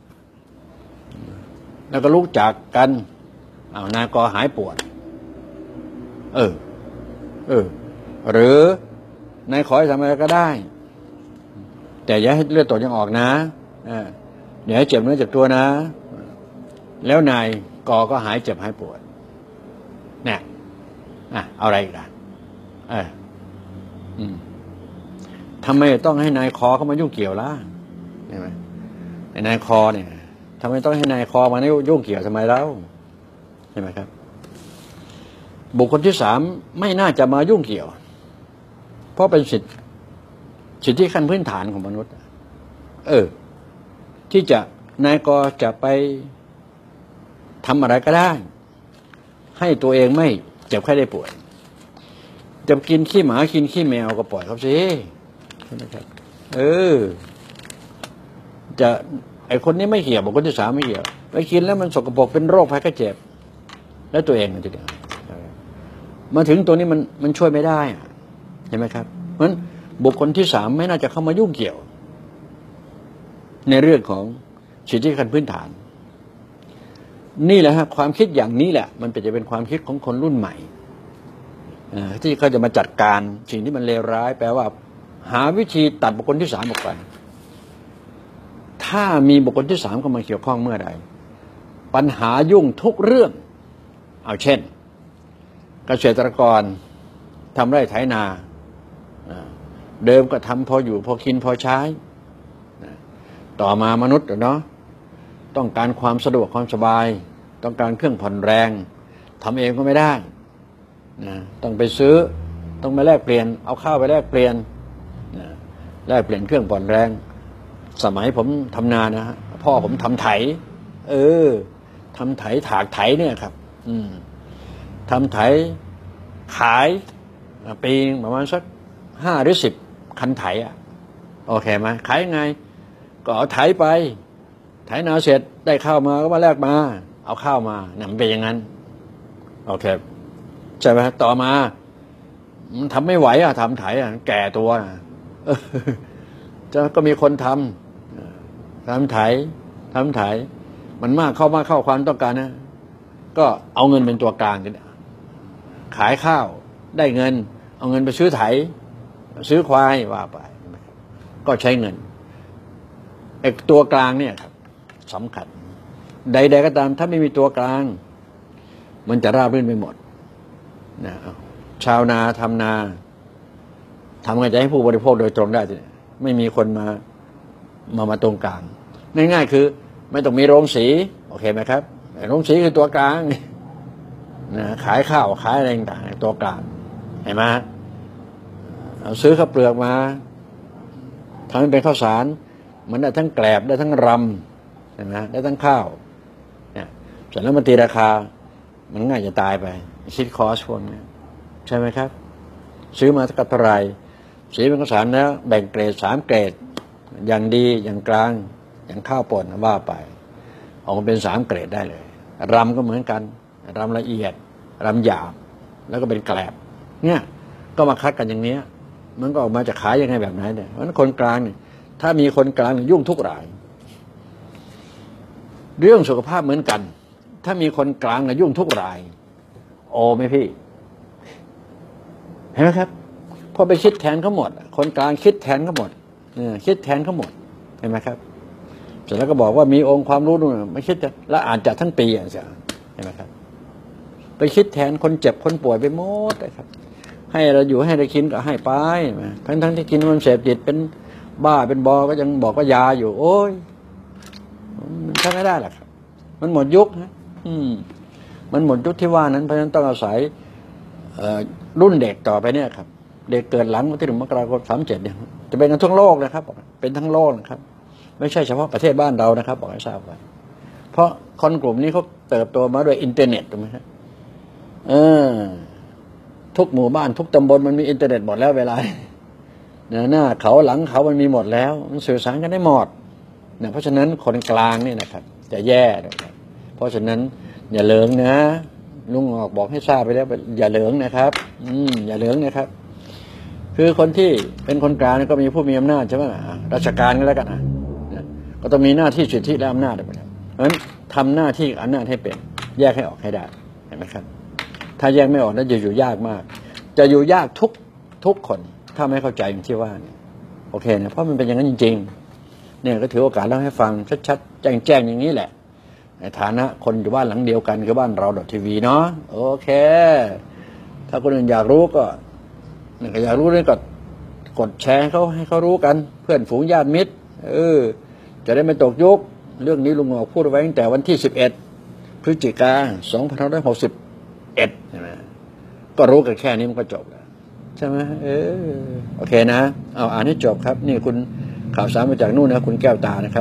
แล้วก็ลุกจากกันเอานายกหายปวดเออเออหรือนายขอให้ทำอะไรก็ได้แต่อย่าให้เลือดตกยังออกนะอย่าให้เจ็บเนื้อเจ็บตัวนะแล้วนายกก็หายเจ็บหายปวดเนี่ยอ่ะเอาอะไรอีกล่ะเอออืมทำไมต้องให้นายคอเข้ามายุ่งเกี่ยวล่ะใช่ไหมไอ้นายคอเนี่ยทำไมต้องให้นายคอมายุ่งเกี่ยวทำไมเล่าใช่ไหมครับบุคคลที่สามไม่น่าจะมายุ่งเกี่ยวเพราะเป็นสิทธิสิทธิขั้นพื้นฐานของมนุษย์เออที่จะนายกจะไปทำอะไรก็ได้ให้ตัวเองไม่เจ็บไข้ได้ป่วยจะกินขี้หมากินขี้แมวก็ปล่อยเขาสิใช่ไหมครับเออจะไอคนนี้ไม่เกี่ยวบุคคลที่สามไม่เกี่ยวไปกินแล้วมันสกปรกเป็นโรคภัยไข้เจ็บแล้วตัวเองมันจะเดือดมาถึงตัวนี้มันมันช่วยไม่ได้เห็นไหมครับเพราะฉะนั้นบุคคลที่สามไม่น่าจะเข้ามายุ่งเกี่ยวในเรื่องของสิทธิขั้นพื้นฐานนี่แหละฮะความคิดอย่างนี้แหละมันจะเป็นความคิดของคนรุ่นใหม่ที่เขาจะมาจัดการสิ่งที่มันเลวร้ายแปลว่าหาวิธีตัดบุคคลที่สามออกไปถ้ามีบุคคลที่สามเข้ามาเกี่ยวข้องเมื่อใดปัญหายุ่งทุกเรื่องเอาเช่นเกษตรกรทำไร่ไถนาเดิมก็ทำพออยู่พอกินพอใช้ต่อมามนุษย์เนาะต้องการความสะดวกความสบายต้องการเครื่องผ่อนแรงทำเองก็ไม่ได้นะต้องไปซื้อต้องไปแลกเปลี่ยนเอาข้าวไปแลกเปลี่ยนนะแลกเปลี่ยนเครื่องผ่อนแรงสมัยผมทำนานะฮะพ่อผมทำไถเออทำไถถากไถเนี่ยครับอืมทำไถขายปีประมาณสักห้าหรือสิบคันไถอ่ะโอเคไหมขายยังไงก็เอาไถไปไถนาเสร็จได้ข้าวมาก็มาแลกมาเอาข้าวมาเนี่ยมันเป็นอย่างนั้นโอเคใช่ไหมต่อมามันทำไม่ไหวอ่ะทำไถอ่ะแก่ตัวจะก็มีคนทำทำไถทำไถมันมากเข้ามากเข้าความต้องการนะก็เอาเงินเป็นตัวกลางกันขายข้าวได้เงินเอาเงินไปซื้อไถซื้อควายว่าไปก็ใช้เงินไอ้ตัวกลางเนี่ยครับสำคัญใดๆก็ตามถ้าไม่มีตัวกลางมันจะราบรื่นไปหมดนะชาวนาทำนาทำไงจะให้ผู้บริโภคโดยตรงได้ไม่มีคนมามามาตรงกลางง่ายๆคือไม่ต้องมีโรงสีโอเคไหมครับโรงสีคือตัวกลางนะขายข้าวขายอะไรต่างๆตัวกลางเห็นไหมเอาซื้อข้าวเปลือกมาทำให้เป็นข้าวสารมันได้ทั้งแกลบได้ทั้งรำเห็นไหมได้ทั้งข้าวเนี่ยเสร็จแล้วมันตีราคามันง่ายจะตายไปคิดคอสพวกนี้ใช่ไหมครับซื้อมาสักเท่าไหร่สีเป็นข้าวสารแล้วแบ่งเกรดสามเกรดอย่างดีอย่างกลางอย่างข้าวป่นว่าไปออกมาเป็นสามเกรดได้เลยรำก็เหมือนกันรำละเอียดรำหยาบแล้วก็เป็นแกลบเนี่ยก็มาคัดกันอย่างเนี้ยมันก็ออกมาจะขายยังไงแบบไหนเนี่ยเพราะฉะนั้นคนกลางเนี่ยถ้ามีคนกลางยุ่งทุกรายเรื่องสุขภาพเหมือนกันถ้ามีคนกลางยุ่งทุกรายโอ้ไหมพี่เห็นไหมครับพอไปคิดแทนเขาหมดคนกลางคิดแทนเขาหมดเนี่ยคิดแทนเขาหมดเห็นไหมครับเสร็จแล้วก็บอกว่ามีองค์ความรู้นู่นไม่คิดจะแล้วอ่านจากทั้งปีอ่ะเห็นไหมครับไปคิดแทนคนเจ็บคนป่วยไปหมดเลยครับให้เราอยู่ให้เรากินก็ให้ไปทั้งทั้งที่กินมันเสพติดเป็นบ้าเป็นบอก็ยังบอกว่ายาอยู่โอ้ยมันใช้ไม่ได้หรอกครับมันหมดยุคนะอืมมันหมดยุคที่ว่านั้นเพราะฉะนั้นต้องอาศัยรุ่นเด็กต่อไปเนี่ยครับเด็กเกิดหลังวันที่หนึ่งมกราคมสามเจ็ดเนี่ยจะเป็นกันทั้งโลกนะครับเป็นทั้งโลกนะครับไม่ใช่เฉพาะประเทศบ้านเรานะครับบอกให้ทราบไว้เพราะคนกลุ่มนี้เขาเติบโตมาด้วยอินเทอร์เน็ตถูกไหมครับเออทุกหมู่บ้านทุกตำบลมันมีอินเทอร์เน็ตหมดแล้วเวลาหน้าเขาหลังเขามันมีหมดแล้วมันสื่อสารกันได้หมดเนี่ยเพราะฉะนั้นคนกลางนี่นะครับจะแย่นะครับเพราะฉะนั้นอย่าเหลิงนะลุงออกบอกให้ทราบไปแล้วอย่าเหลิงนะครับอืมอย่าเหลิงนะครับคือคนที่เป็นคนกลางก็มีผู้มีอำนาจใช่ไหมราชการก็แล้วกันนะก็ต้องมีหน้าที่สิทธิและอำนาจไปแล้วเพราะฉะนั้นทำหน้าที่อำนาจให้เป็นแยกให้ออกให้ได้เห็นไหมครับถ้าแยกไม่ออกนั้นจะอยู่ยากมากจะอยู่ยากทุกทุกคนถ้าไม่เข้าใจอย่างที่ว่าเนี่ยโอเคนะเพราะมันเป็นอย่างนั้นจริงๆเนี่ยก็ถือโอกาสเล่าให้ฟังชัดๆแจ้งๆอย่างนี้แหละในฐานะคนอยู่บ้านหลังเดียวกันคือบ้านเราดอททีวีเนาะโอเคถ้าคนอื่นอยากรู้ก็นี่ก็อยากรู้นี่ก็กดแชร์เขาให้เขารู้กันเพื่อนฝูงญาติมิตรเออจะได้ไม่ตกยุคเรื่องนี้ลุงออกพูดไว้ตั้งแต่วันที่สิบเอ็ดพฤศจิกาสองพันห้าร้อยหกสิบเอ็ดใช่ไหมก็รู้กันแค่นี้มันก็จบแล้วใช่ไหมเออโอเคนะเอาอ่านให้จบครับนี่คุณข่าวสารมาจากนู่นนะคุณแก้วตานะครับ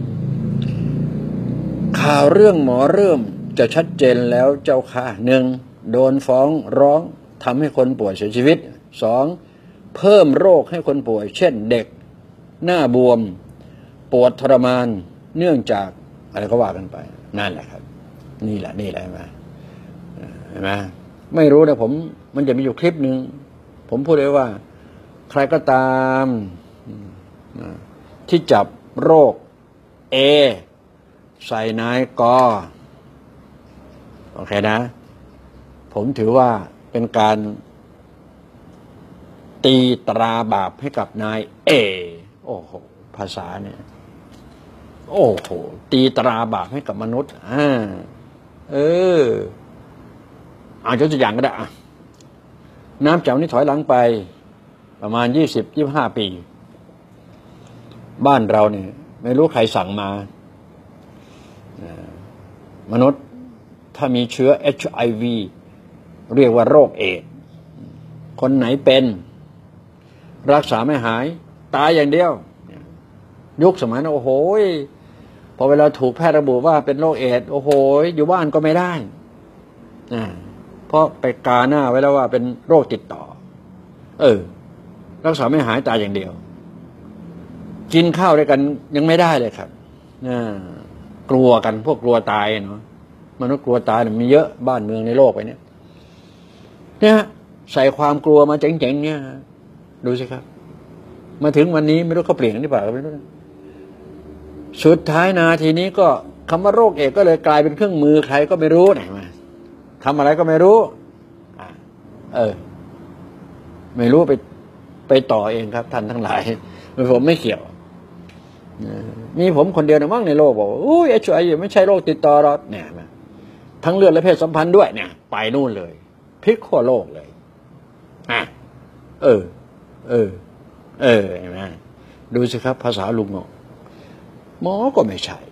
ข่าวเรื่องหมอเริ่มจะชัดเจนแล้วเจ้าค่ะหนึ่งโดนฟ้องร้องทำให้คนป่วยเสียชีวิตสองเพิ่มโรคให้คนป่วยเช่นเด็กหน้าบวมปวดทรมานเนื่องจากอะไรก็ว่ากันไปนั่นแหละครับนี่แหละนี่แหละมาเห็นไหมไม่รู้นะผมมันจะมีอยู่คลิปหนึ่งผมพูดเลยว่าใครก็ตามที่จับโรคเอใส่นายกอโอเคนะผมถือว่าเป็นการตีตราบาปให้กับนายเอโอ้โหภาษาเนี่ยโอ้โหตีตราบาปให้กับมนุษย์อ่าเออเอาตัวอย่างก็ได้อะน้ำจากนี้ถอยหลังไปประมาณยี่สิบยี่ห้าปีบ้านเราเนี่ยไม่รู้ใครสั่งมามนุษย์ถ้ามีเชื้อ เอช ไอ วี เรียกว่าโรคเอดส์คนไหนเป็นรักษาไม่หายตายอย่างเดียวยุคสมัยนั้นโอ้โหพอเวลาถูกแพทย์ระบุว่าเป็นโรคเอดส์โอ้โหอยู่บ้านก็ไม่ได้นะเพราะไปกาหน้าไว้แล้วว่าเป็นโรคติดต่อเออรักษาไม่หายตายอย่างเดียวกินข้าวด้วยกันยังไม่ได้เลยครับนะกลัวกันพวกกลัวตายเนาะมนุษย์กลัวตายมีเยอะบ้านเมืองในโลกไปเนี่ยเนี่ยใส่ความกลัวมาเจ๋งๆเนี่ยดูสิครับมาถึงวันนี้ไม่รู้เขาเปลี่ยนหรือเปล่าไม่รู้สุดท้ายนาทีนี้ก็คำว่าโรคเอดส์ก็เลยกลายเป็นเครื่องมือใครก็ไม่รู้ไหนมาทำอะไรก็ไม่รู้เออไม่รู้ไปไปต่อเองครับท่านทั้งหลายผมไม่เกี่ยวมีผมคนเดียวนะมั้งในโลกบอกว่าอุ้ยเอชไอวีไม่ใช่โรคติดต่อหรอกเนี่ยทั้งเลือดและเพศสัมพันธ์ด้วยเนี่ยไปนู่นเลยพลิกขั้วโลกเลยอ่ะเออเออเออเห็นไหมดูสิครับภาษาลุงบอกหมอก็ไม่ใช่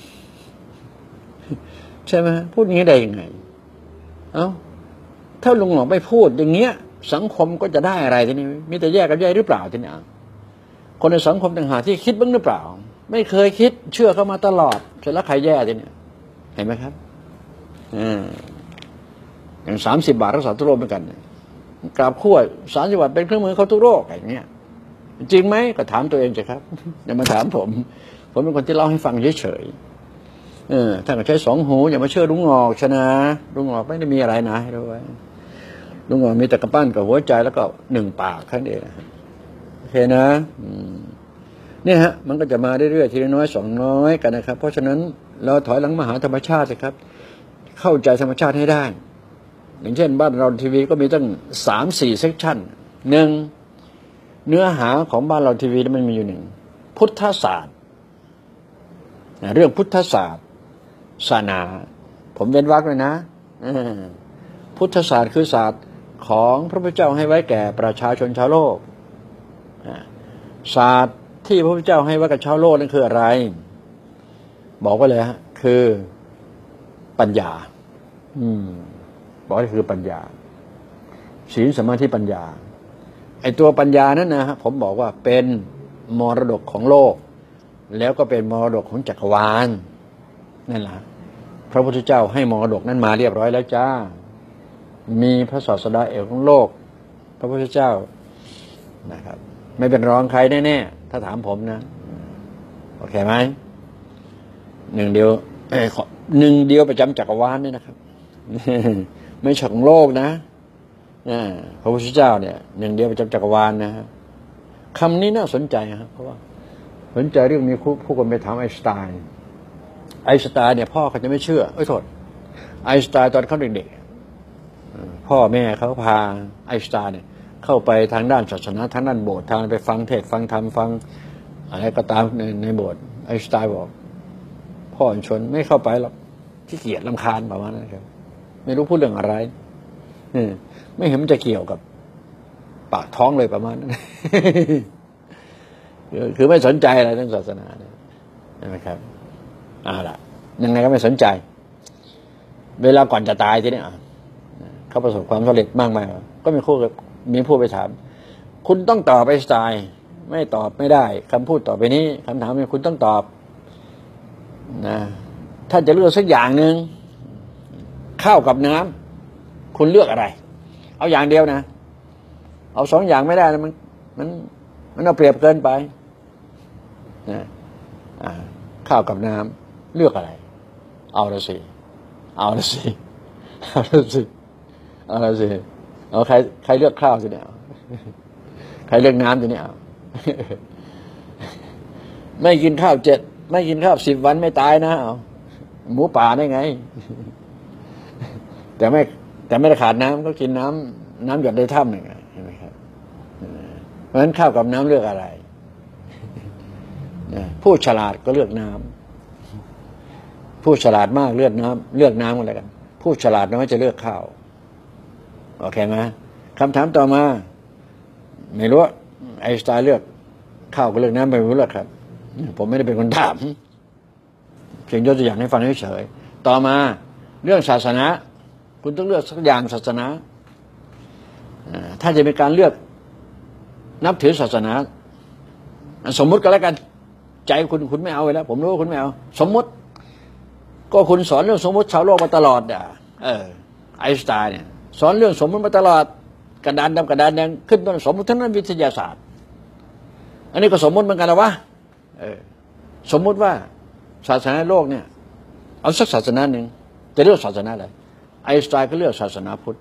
ใช่ไหมพูดอย่างนี้ได้ยังไงเอ้าถ้าลุงหลอกไม่พูดอย่างเงี้ยสังคมก็จะได้อะไรทีนี้มีแต่แยกกันย่อยหรือเปล่าทีนี้คนในสังคมต่างหากที่คิดบ้างหรือเปล่าไม่เคยคิดเชื่อเข้ามาตลอดเสร็จแล้วใครแย่ทีนี้เห็นไหมครับอ่าอย่างสามสิบบาทรักษาทุกโรคเหมือนกันกราบขั้วสารสวัสดิ์เป็นเครื่องมือเขาทุกโรคอย่างเงี้ยจริงไหมก็ถามตัวเองสิครับอย่ามาถามผมผมเป็นคนที่เล่าให้ฟังเฉยๆเออถ้าเราใช้สองหูอย่ามาเชื่อลุงงอกชนะลุงงอกไม่ได้มีอะไรนะให้รู้ไว้ลุงงอกมีแต่กระปั้นกับหัวใจแล้วก็หนึ่งปากแค่นั้นเองโอเคนะเนี่ยฮะมันก็จะมาเรื่อยๆทีละน้อยสองน้อยกันนะครับเพราะฉะนั้นเราถอยหลังมาหาธรรมชาติเลยครับเข้าใจธรรมชาติให้ได้อย่างเช่นบ้านเราทีวีก็มีตั้งสามสี่เซกชันหนึ่งเนื้อหาของบ้านเราทีวีมันมีอยู่หนึ่งพุทธศาสตร์เรื่องพุทธศาสตร์ศาสนาผมเว้นวรรคเลยนะพุทธศาสตร์คือศาสตร์ของพระพุทธเจ้าให้ไว้แก่ประชาชนชาวโลกศาสตร์ที่พระพุทธเจ้าให้ไว้กับชาวโลกนั่นคืออะไรบอกไว้เลยฮะคือปัญญาอืมบอกว่าคือปัญญาศีลสมาธิปัญญาไอ้ตัวปัญญานั้นนะฮะผมบอกว่าเป็นมรดกของโลกแล้วก็เป็นมรดกของจักรวาลนั่นแหละพระพุทธเจ้าให้มรดกนั้นมาเรียบร้อยแล้วจ้ามีพระศาสดาเอกของโลกพระพุทธเจ้านะครับไม่เป็นรองใครแน่ๆถ้าถามผมนะโอเคไหมหนึ่งเดียวเอ้หนึ่งเดียวประจำจักรวาลนี่นะครับไม่ใช่ของโลกนะพระพุทธเจ้าเนี่ยหนึ่งเดียวประจำจักรวาลนะฮะคำนี้น่าสนใจครับเพราะว่าสนใจเรื่องมีผู้คนไปถามไอน์สไตน์ไอน์สไตน์เนี่ยพ่อเขาจะไม่เชื่อเอ้ยโทษไอน์สไตน์ตอนเขาเด็กๆพ่อแม่เขาพาไอน์สไตน์เนี่ยเข้าไปทางด้านศาสนาทางด้านโบสถ์ทางไปฟังเทศฟังธรรมฟังอะไรก็ตามในในโบสถ์ไอน์สไตน์บอกพ่อชวนไม่เข้าไปหรอกขี้เกียจรำคาญประมาณนั้นครับไม่รู้พูดเรื่องอะไรไม่เห็นมันจะเกี่ยวกับปากท้องเลยประมาณนั้นคือไม่สนใจอะไรเรื่องศาสนาเนี่ยใช่ไหมครับอ่าล่ะยังไงก็ไม่สนใจเวลาก่อนจะตายทีนี้เขาประสบความสำเร็จมากมายก็มีผู้มีผู้ไปถามคุณต้องตอบไอน์สไตน์ไม่ตอบไม่ได้คำพูดต่อไปนี้คำถามนี้คุณต้องตอบนะถ้าจะเลือกสักอย่างหนึ่งข้าวกับน้ำคุณเลือกอะไรเอาอย่างเดียวนะเอาสองอย่างไม่ได้นะมันมันมันเอาเปรียบเกินไปนะข้าวกับน้ำเลือกอะไรเอาละสิเอาละสิเอาละสิเอาละสิเอาใครใครเลือกข้าวสิเนี่ยใครเลือกน้ำสิเนี่ยไม่กินข้าวเจ็ดไม่กินข้าวสิบวันไม่ตายนะเอาหมูป่าได้ไงแต่ไม่แต่ไม่ได้ขาดน้ำก็กินน้ำน้ำหยดในถ้ำหนึ่งเห็นไหมครับเพราะฉะนั้นข้าวกับน้ำเลือกอะไรผู้ฉลาดก็เลือกน้ำผู้ฉลาดมากเลือกน้ำเลือกน้ำอะไรกันผู้ฉลาดน้อยจะเลือกข้าวโอเคไหมคำถามต่อมาไม่รู้ไอน์สไตน์เลือกข้าวก็เลือกน้ำไม่รู้หรอกครับผมไม่ได้เป็นคนถามเพียงยกตัวอย่างให้ฟังเฉยๆต่อมาเรื่องศาสนาคุณต้องเลือกสักอย่างศาสนาถ้าจะมีการเลือกนับถือศาสนาสมมุติก็แล้วกันใจคุณคุณไม่เอาไปแล้วผมรู้ว่าคุณไม่เอาสมมุติก็คุณสอนเรื่องสมมุติชาวโลกมาตลอดอ่ะเออไอน์สไตน์เนี่ยสอนเรื่องสมมุติมาตลอดกระดานดำกระดานแดงขึ้นต้นสมมุติทั้งนั้นวิทยาศาสตร์อันนี้ก็สมมุติเหมือนกันนะวะเออสมมุติว่าศาสนาโลกเนี่ยเอาสักศาสนาหนึ่งจะเลือกศาสนาอะไรไอน์สไตน์ก็เลือกศาสนาพุทธ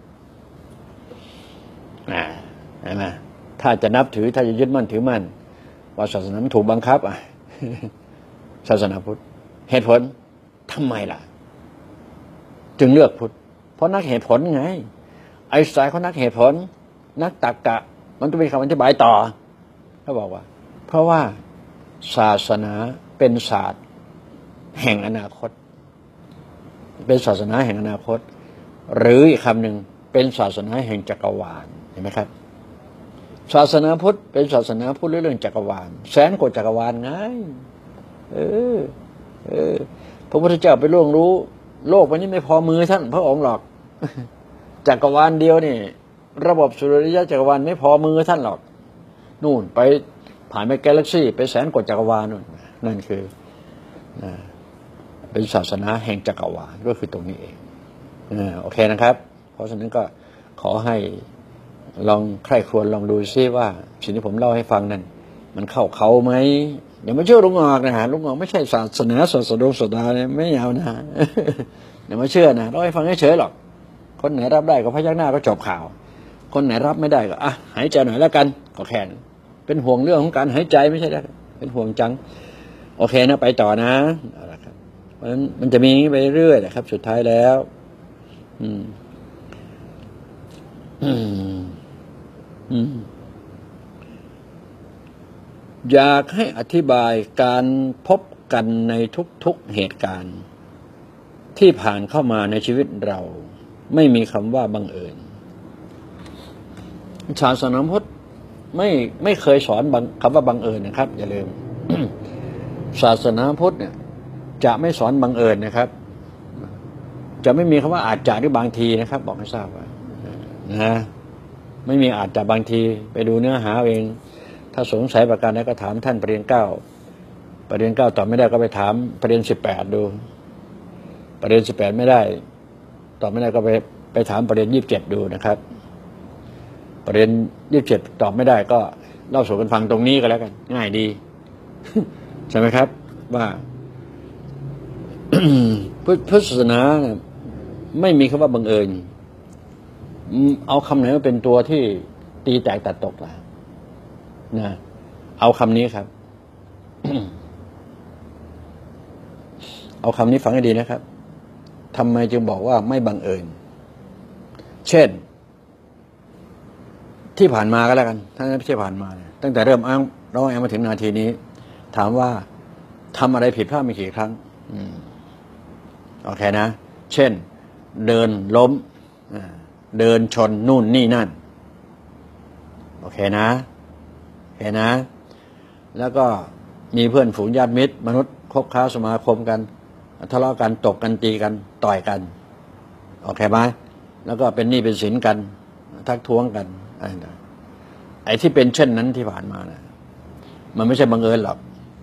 อ่าเห็นไหมถ้าจะนับถือถ้าจะยึดมั่นถือมั่นว่าศาสนามันถูกบังคับอ่ะศาสนาพุทธเหตุผลทำไมล่ะจึงเลือกพุทธเพราะนักเหตุผลไงไอน์สไตน์เขานักเหตุผลนักตรรกะมันต้องเป็นคำอธิบายต่อเขาบอกว่าเพราะว่าศาสนาเป็นศาสตร์แห่งอนาคตเป็นศาสนาแห่งอนาคตหรืออีกคำหนึ่งเป็นศาสนาแห่งจักรวาลเห็นไหมครับศาสนาพุทธเป็นศาสนาพูดเรื่องจักรวาลแสนกว่าจักรวาลไงเออเออพระพุทธเจ้าไปล่วงรู้โลกวันนี้ไม่พอมือท่านพระองค์หรอกจักรวาลเดียวนี่ระบบสุริยะจักรวาลไม่พอมือท่านหรอกนู่นไปผ่านไปกาแล็กซี่ไปแสนกว่าจักรวาลนู่นนั่นคือนะเป็นศาสนาแห่งจักรวาลก็คือตรงนี้เองโอเคนะครับเพราะฉะนั้นก็ขอให้ลองใคร่ครวญลองดูซิว่าสิ่งที่ผมเล่าให้ฟังนั้นมันเข้าเขาไหมอย่ามาเชื่อลุงออกนะฮะลุงออกไม่ใช่ศาสนาศาสดงศาสดาเนี่ยไม่เอานะอย่ามาเชื่อนะเล่าให้ฟังเฉยๆหรอกคนไหนรับได้ก็พยักหน้าก็จบข่าวคนไหนรับไม่ได้ก็อ่ะหายใจหน่อยแล้วกันก็แค่นั้นเป็นห่วงเรื่องของการหายใจไม่ใช่แล้วเป็นห่วงจังโอเคนะไปต่อนะเอาละครับเพราะฉะนั้นมันจะมีไปเรื่อยๆนะครับสุดท้ายแล้วอืมอืมอืมอยากให้อธิบายการพบกันในทุกๆเหตุการณ์ที่ผ่านเข้ามาในชีวิตเราไม่มีคำว่าบังเอิญศาสนาพุทธไม่ไม่เคยสอนคำว่าบังเอิญนะครับอย่าลืม ศาสนาพุทธเนี่ยจะไม่สอนบังเอิญนะครับจะไม่มีคำว่าอาจจะหรือบางทีนะครับบอกให้ทราบว่านะไม่มีอาจจะบางทีไปดูเนื้อหาเองถ้าสงสัยประการใดก็ถามท่านประเด็นเก้าประเด็นเก้าตอบไม่ได้ก็ไปถามประเด็นสิบแปดดูประเด็นสิบแปดไม่ได้ตอบไม่ได้ก็ไปไปถามประเด็นยี่สิบเจ็ดดูนะครับประเด็นยี่สิบเจ็ดตอบไม่ได้ก็เล่าสู่กันฟังตรงนี้ก็แล้วกันง่ายดี ใช่ไหมครับว่า พุทธศาสนาไม่มีคำว่าบังเอิญเอาคำไหนมาเป็นตัวที่ตีแตกตัดตกล่ะนะเอาคำนี้ครับ เอาคำนี้ฟังให้ดีนะครับทำไมจึงบอกว่าไม่บังเอิญเช่นที่ผ่านมาก็แล้วกันถ้าไม่ใช่ผ่านมาตั้งแต่เริ่มอ้างร้องแอมมาถึงนาทีนี้ถามว่าทำอะไรผิดพลาดมีกี่ครั้งอืมโอเคนะเช่นเดินล้มเดินชนนู่นนี่นั่นโอเคนะโอเคนะแล้วก็มีเพื่อนฝูงญาติมิตรมนุษย์คบค้าสมาคมกันทะเลาะกันตกกันตีกันต่อยกันโอเคไหมแล้วก็เป็นหนี้เป็นสินกันทักท้วงกันไอ้ที่เป็นเช่นนั้นที่ผ่านมานะมันไม่ใช่บังเอิญหรอก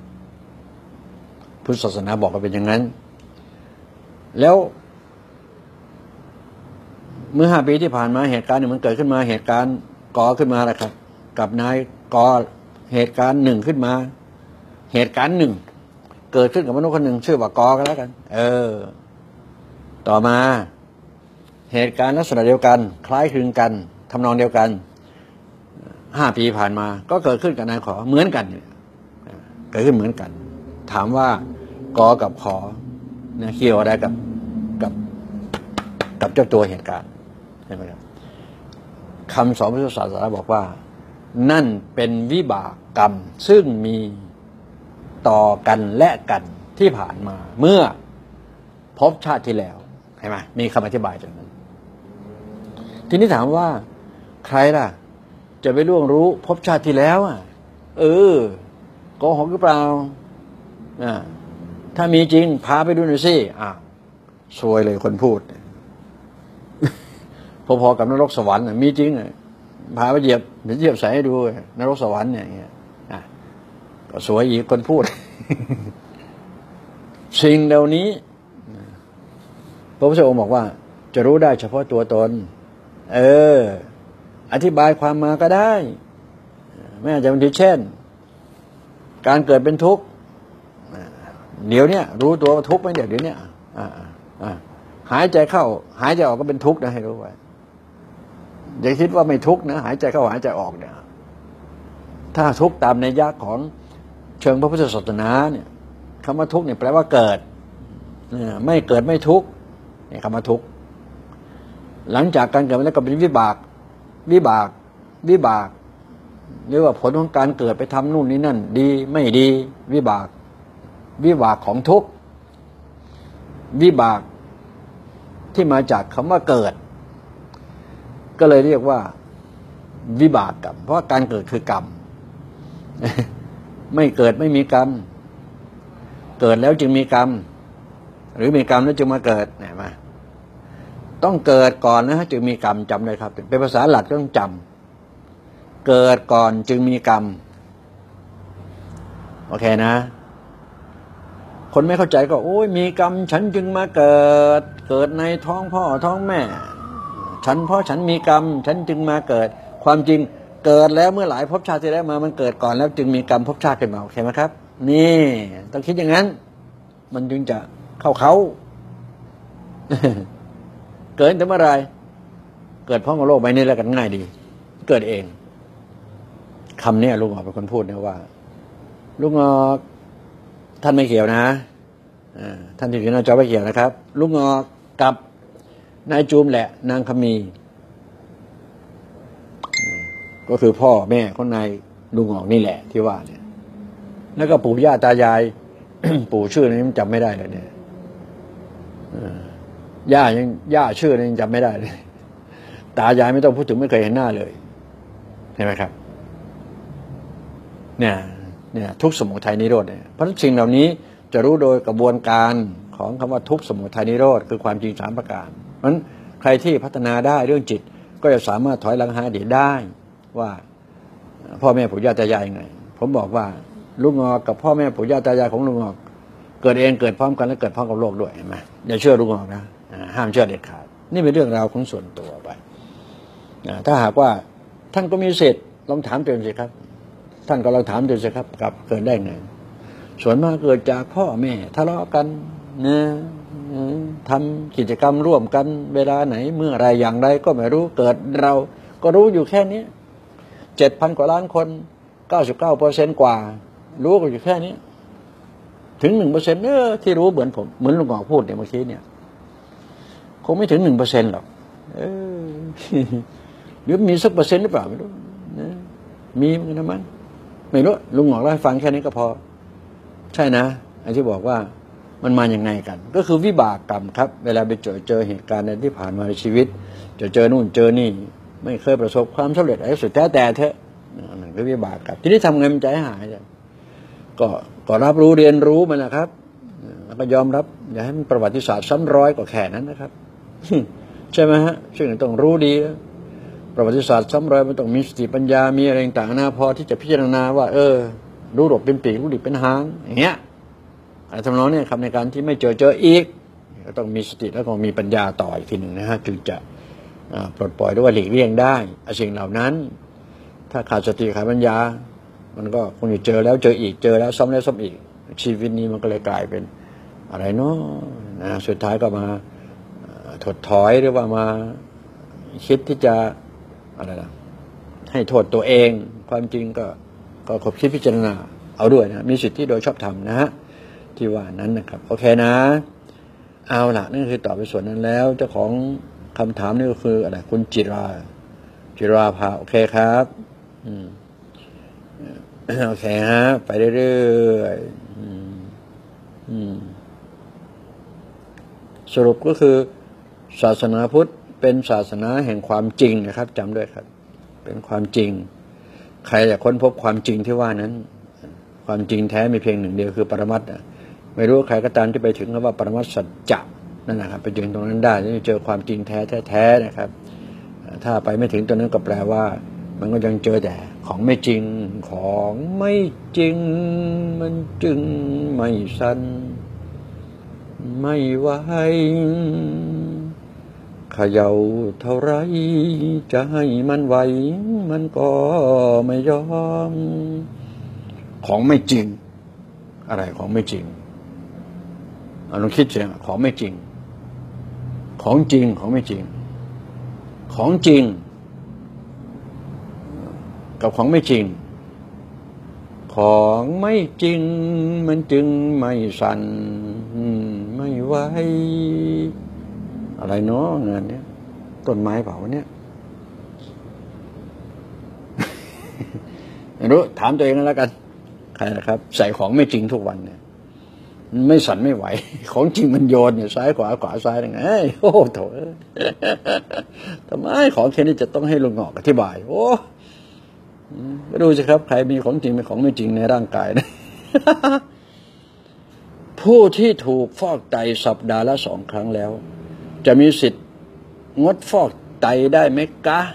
พุทธศาสนาบอกว่าเป็นอย่างนั้นแล้วเมื่อห้าปีที่ผ่านมาเหตุการณ์หนึ่งมันเกิดขึ้นมาเหตุการณ์ก่อขึ้นมาแหละครับกับนายก่อเหตุการณ์หนึ่งขึ้นมาเหตุการณ์หนึ่งเกิดขึ้นกับมนุษย์คนหนึ่งชื่อว่ากอกันแล้วกันเออต่อมาเหตุการณ์ลักษณะเดียวกันคล้ายคลึงกันทำนองเดียวกันห้าปีผ่านมาก็เกิดขึ้นกับนายขอเหมือนกันเกิดขึ้นเหมือนกันถามว่ากอกับขอเนี่ยเกี่ยวอะไรกับกับกับเจ้าตัวเหตุการณ์ใช่ไหมครับคำสอนพุทธศาสนาบอกว่านั่นเป็นวิบากกรรมซึ่งมีต่อกันและกันที่ผ่านมาเมื่อพบชาติที่แล้วใช่ไหมมีคำอธิบายจากนั้นทีนี้ถามว่าใครล่ะจะไปล่วงรู้พบชาติที่แล้วอ่ะเออโกหกหรือเปล่าอ่าถ้ามีจริงพาไปดูหน่อยสิอ้าวซวยเลยคนพูด พอๆกับนรกสวรรค์มีจริงอ่ะพาไปเหยียบเดี๋ยวเหยียบใส่ให้ดูนรกสวรรค์เนี่ยอ่ะก็สวยอีกคนพูด สิ่งเหล่านี้พระพุทธองค์บอกว่าจะรู้ได้เฉพาะตัวตนเอออธิบายความมาก็ได้ไม่อาจจะบางทีเช่นการเกิดเป็นทุกข์เดี๋ยวเนี้ยรู้ตัวว่าทุกข์ไหมเดี๋ยวเดี๋ยวเนี้ยอ่าอ่าหายใจเข้าหายใจออกก็เป็นทุกข์นะให้รู้ไว้อย่าคิดว่าไม่ทุกข์นะหายใจเข้าหายใจออกเนี่ยถ้าทุกข์ตามในยะของเชิงพระพุทธศาสนาเนี่ยคำว่าทุกข์เนี่ยแปลว่าเกิดไม่เกิดไม่ทุกข์นี่คำว่าทุกข์หลังจากการเกิดแล้วก็เป็นวิบากวิบากวิบากหรือว่าผลของการเกิดไปทำนู่นนี่นั่นดีไม่ดีวิบากวิบากของทุกข์วิบากที่มาจากคำว่าเกิดก็เลยเรียกว่าวิบากกรรมเพราะการเกิดคือกรรม ไม่เกิดไม่มีกรรมเกิดแล้วจึงมีกรรมหรือมีกรรมแล้วจึงมาเกิดเนี่ยมาต้องเกิดก่อนนะฮะจึงมีกรรมจำเลยครับเป็นภาษาหลักต้องจำเกิดก่อนจึงมีกรรมโอเคนะคนไม่เข้าใจก็โอ้ยมีกรรมฉันจึงมาเกิดเกิดในท้องพ่อท้องแม่ฉันเพราะฉันมีกรรมฉันจึงมาเกิดความจริงเกิดแล้วเมื่อหลายภพชาติที่แล้วมามันเกิดก่อนแล้วจึงมีกรรมภพชาติขึ้นมาโอเคไหมครับนี่ต้องคิดอย่างนั้นมันจึงจะเข้าเขา เกิดแต่เมื่อไรเกิดเพราะโลกใบนี้แล้วกันง่ายดีเกิดเองคำนี้ลุงออกเป็นคนพูดนะว่าลุงออกท่านไม่เกี่ยวนะท่านที่อยู่หน้าจอไม่เกี่ยวนะครับลุงออกกับนายจูมแหละนางขมีก็คือพ่อแม่ของนายลุงออกนี่แหละที่ว่าเนี่ยแล้วก็ปู่ย่าตายาย ปู่ชื่อนี้มันจำไม่ได้เลยเนี่ยย่ายังย่าชื่อนี้ยังจำไม่ได้เลยตายายไม่ต้องพูดถึงไม่เคยเห็นหน้าเลยเห็นไหมครับเนี่ยเนี่ยทุกสมุทัยนิโรธเนี่ยเพราะสิ่งเหล่านี้จะรู้โดยกระบวนการของคำว่าทุกสมุทัยนิโรธคือความจริงสามประการเพราะฉะนั้นใครที่พัฒนาได้เรื่องจิตก็จะสามารถถอยหลังหาอดีตได้ว่าพ่อแม่ปู่ย่าตายายยังไงผมบอกว่าลุงงอกกับพ่อแม่ปู่ย่าตายายของลุงงอกเกิดเองเกิดพร้อมกันและเกิดพร้อมกับโลกด้วยเห็นไหมอย่าเชื่อลุงงอกนะห้ามเชื่อเด็ดขาดนี่เป็นเรื่องราวของส่วนตัวไปถ้าหากว่าท่านก็มีสิทธิ์ลองถามตัวเองสิครับท่านก็ลองถามดูสิครับกับเกิดได้ไงส่วนมากเกิดจากพ่อแม่ทะเลาะกันนะทำกิจกรรมร่วมกันเวลาไหนเมื่อไรอย่างไรก็ไม่รู้เกิดเราก็รู้อยู่แค่นี้เจ็ดพันกว่าล้านคนเก้าสิบเก้าเปอร์เซ็นต์กว่ารู้กันอยู่แค่นี้ถึงหนึ่งเปอร์เซ็นต์เออที่รู้เหมือนผมเหมือนลุงหงอพูดเนี่ยเมื่อกี้เนี่ยคงไม่ถึงหนึ่งเปอร์เซ็นต์หรอกเออหรือมีสักเปอร์เซ็นต์หรือเปล่าไม่รู้นะมีมันนะมันไม่รู้ลุงหงอกเล่าให้ฟังแค่นี้ก็พอใช่นะไอ้ที่บอกว่ามันมาอย่างไงกันก็คือวิบากกรรมครับเวลาไปเจอเจอเหตุการณ์ในที่ผ่านมาในชีวิตจะเจอนู่นเจอนี่ไม่เคยประสบความสำเร็จอะไรสุดแท้แต่เถอะนั่นคือวิบากกรรมทีนี้ทำไงมันใจหายก็ก็รับรู้เรียนรู้มันนะครับแล้วก็ยอมรับอย่าให้มันประวัติศาสตร์ซ้ำร้อยก็แค่นั้นนะครับใช่ไหมฮะซึ่งต้องรู้ดีประวัติศาสตร์ซ้ำรอยมันต้องมีสติปัญญามีอะไรต่างๆนะพอที่จะพิจารณาว่าเออรู้หลบเป็นปีกรู้ดิบเป็นหางอย่างเงี้ยอะไรทำนองนี้ครับในการที่ไม่เจอเจออีกก็ต้องมีสติแล้วก็มีปัญญาต่ออีกทีหนึ่งนะฮะจึงจะปลดปล่อยด้วยหลีกเลี่ยงได้สิ่งเหล่านั้นถ้าขาดสติขาดปัญญามันก็คงจะเจอแล้วเจออีกเจอแล้วซ้ำแล้วซ้ำอีกชีวิตนี้มันก็เลยกลายเป็นอะไรเนาะนะสุดท้ายก็มาถดถอยหรือว่ามาคิดที่จะอะไรล่ะให้โทษตัวเองความจริงก็ก็ขบคิดพิจารณาเอาด้วยนะมีสิทธิโดยชอบธรรมนะฮะที่ว่านั้นนะครับโอเคนะเอาล่ะนั่นคือตอบไปส่วนนั้นแล้วเจ้าของคำถามนี่ก็คืออะไรคุณจิราจิราภาโอเคครับอืมโอเคฮะไปเรื่อยๆอืมอืมสรุปก็คือศาสนาพุทธเป็นศาสนาแห่งความจริงนะครับจำด้วยครับเป็นความจริงใครอยากค้นพบความจริงที่ว่านั้นความจริงแท้มีเพียงหนึ่งเดียวคือปรมัตถ์ไม่รู้ใครก็ตามที่ไปถึงคำว่าปรมัตถ์สัจจะนั่นนะครับไปถึงตรงนั้นได้จะเจอความจริงแท้แท้ๆนะครับถ้าไปไม่ถึงตรงนั้นก็แปลว่ามันก็ยังเจอแต่ของไม่จริงของไม่จริงมันจึงไม่สั้นไม่ไหวเขย่าเท่าไรจะให้มันไหวมันก็ไม่ยอมของไม่จริงอะไรของไม่จริงเอาลองคิดสิของไม่จริงของจริงของไม่จริงของจริงกับของไม่จริงของไม่จริงมันจึงไม่สั่นไม่ไหวอะไรเนาะงานเนี้ยต้นไม้เปล่าเนี่ยไม่รู้ถามตัวเองแล้วกันใครนะครับใส่ของไม่จริงทุกวันเนี่ยไม่สั่นไม่ไหวของจริงมันโยนเนี่ยซ้ายขวาขวาซ้ายยังไงโอ้โถทำไมของแค่นี้จะต้องให้ลุงหงอกอธิบายโอ้ก็ดูสิครับใครมีของจริงเป็นของไม่จริงในร่างกายนะผู้ที่ถูกฟอกไตสัปดาห์ละสองครั้งแล้วจะมีสิทธิ์งดฟอกไตได้ไหมกะ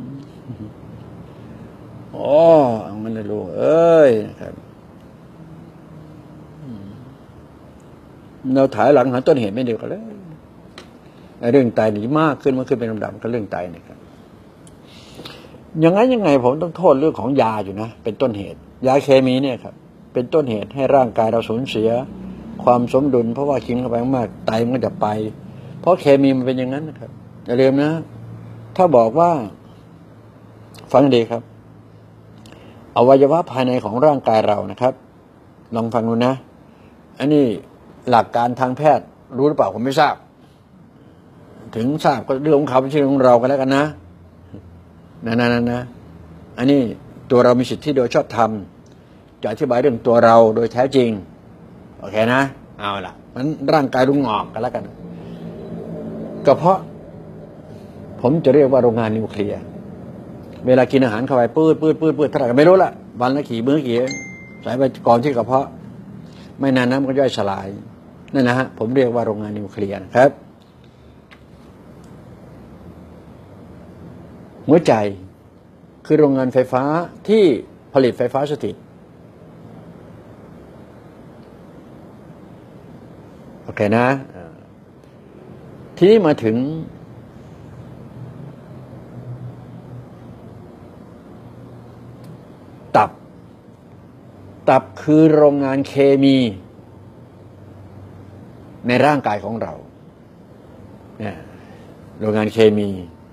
โอ้มันเลยรู้เอ้ยนะครับเราถ่ายหลังหาต้นเหตุไม่เดียวกันเลยเรื่องไตหนีมากขึ้นมาขึ้นเป็นลำดับก็เรื่องไตนะครับยังไงยังไงผมต้องโทษเรื่องของยาอยู่นะเป็นต้นเหตุยาเคมีเนี่ยครับเป็นต้นเหตุให้ร่างกายเราสูญเสียความสมดุลเพราะว่ากินเข้าไปมากไตมันก็จะไปเพราะเคมีมันเป็นอย่างนั้นนะครับอย่าลืมนะถ้าบอกว่าฟังดีครับอวัยวะภายในของร่างกายเรานะครับลองฟังดูนะอันนี้หลักการทางแพทย์รู้หรือเปล่าผมไม่ทราบถึงทราบก็เรื่องของเขาไม่ใช่เรื่องของเรากันแล้วกันนะนะนะนะนะอันนี้ตัวเรามีสิทธิโดยชอบธรรมจะอธิบายเรื่องตัวเราโดยแท้จริงโอเคนะเอาล่ะมันร่างกายลุงงอกกันแล้วกันกระเพาะผมจะเรียกว่าโรงงานนิวเคลียร์เวลากินอาหารเข้าไปปื้ดปื้ดปื้ดปื้ดเท่าไหร่ก็ไม่รู้ละวันละกี่มื้อกี่ใส่ไปก่อนที่กระเพาะไม่นานน้ำก็ย่อยสลายนั่นนะฮะผมเรียกว่าโรงงานนิวเคลียร์ครับหัวใจคือโรงงานไฟฟ้าที่ผลิตไฟฟ้าสถิตโอเคนะทีนี้มาถึงตับตับคือโรงงานเคมีในร่างกายของเราเนี่ยโรงงานเคมี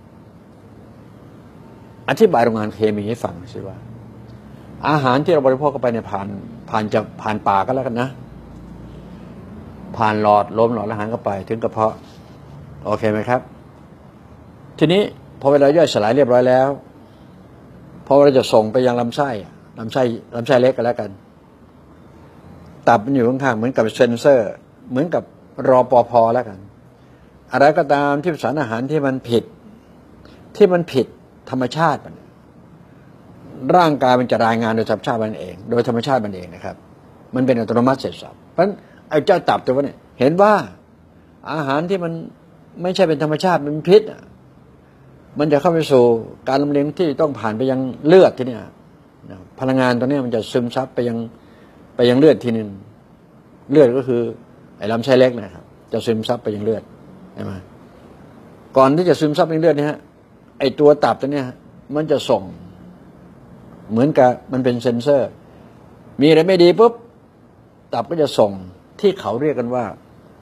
อธิบายโรงงานเคมีให้ฟังสิว่าอาหารที่เราบริโภคเข้าไปในผ่านผ่านจากผ่านปากก็แล้วกันนะผ่านหลอดลมหลอดอาหารเข้าไปถึงกระเพาะโอเคไหมครับทีนี้พอเวลาย่อยสลายเรียบร้อยแล้วพอเราจะส่งไปยังลำไส้ลำไส้ลำไส้เล็กกันแล้วกันตับมันอยู่ข้างๆเหมือนกับเซนเซอร์เหมือนกับรอปภแล้วกันอะไรก็ตามที่สารอาหารที่มันผิดที่มันผิดธรรมชาติมันร่างกายมันจะรายงานโดยธรรมชาติมันเองโดยธรรมชาติมันเองนะครับมันเป็นอัตโนมัติเสร็จสับเพราะฉะนั้นไอ้เจ้าตับตัวนี้เห็นว่าอาหารที่มันไม่ใช่เป็นธรรมชาติมันพิษมันจะเข้าไปสู่การลำเลียงที่ต้องผ่านไปยังเลือดที่นี่พลังงานตัวนี้มันจะซึมซับไปยังไปยังเลือดทีนึงเลือดก็คือไอ้ลำไส้เล็กนะครับจะซึมซับไปยังเลือดใช่ไหมก่อนที่จะซึมซับไปยังเลือดนี่ฮะไอ้ตัวตับตัวนี้มันจะส่งเหมือนกับมันเป็นเซ็นเซอร์มีอะไรไม่ดีปุ๊บตับก็จะส่งที่เขาเรียกกันว่า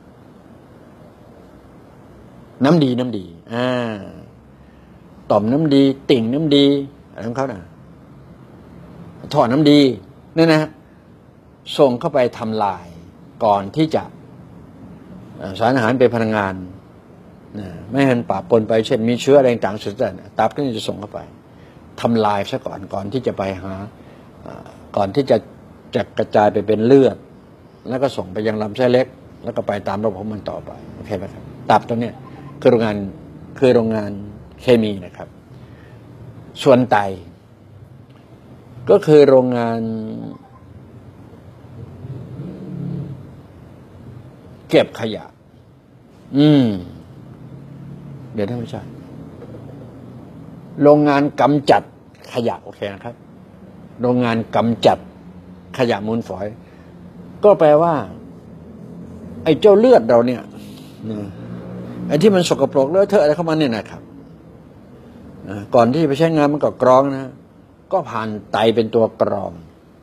น้ำดีน้ำดีอ่าต่อมน้ำดีติ่งน้ำดีอะไรของเขาน่ะท่อน้ำดีนั่นนะส่งเข้าไปทำลายก่อนที่จะสารอาหารเป็นพลังงานไม่ให้มันปะปนไปเช่นมีเชื้ออะไรต่างๆสุดแต่ตับก็จะส่งเข้าไปทำลายซะก่อนก่อนที่จะไปหาก่อนที่จะจะกระจายไปเป็นเลือดแล้วก็ส่งไปยังลำไส้เล็กแล้วก็ไปตามระบบของมันต่อไปโอเคไหมครับตับตัวเนี้ยคือโรงงานคือโรงงานเคมีนะครับส่วนไตก็คือโรงงานเก็บขยะอืมเดี๋ยวท่านผู้ชมโรงงานกำจัดขยะโอเคนะครับโรงงานกำจัดขยะมูลฝอยก็แปลว่าไอ้เจ้าเลือดเราเนี่ยไอ้ที่มันสกปรกเลอะเทอะอะไรเข้ามาเนี่ยนะครับก่อนที่ไปใช้งานมันก็กรองนะก็ผ่านไตเป็นตัวกรอง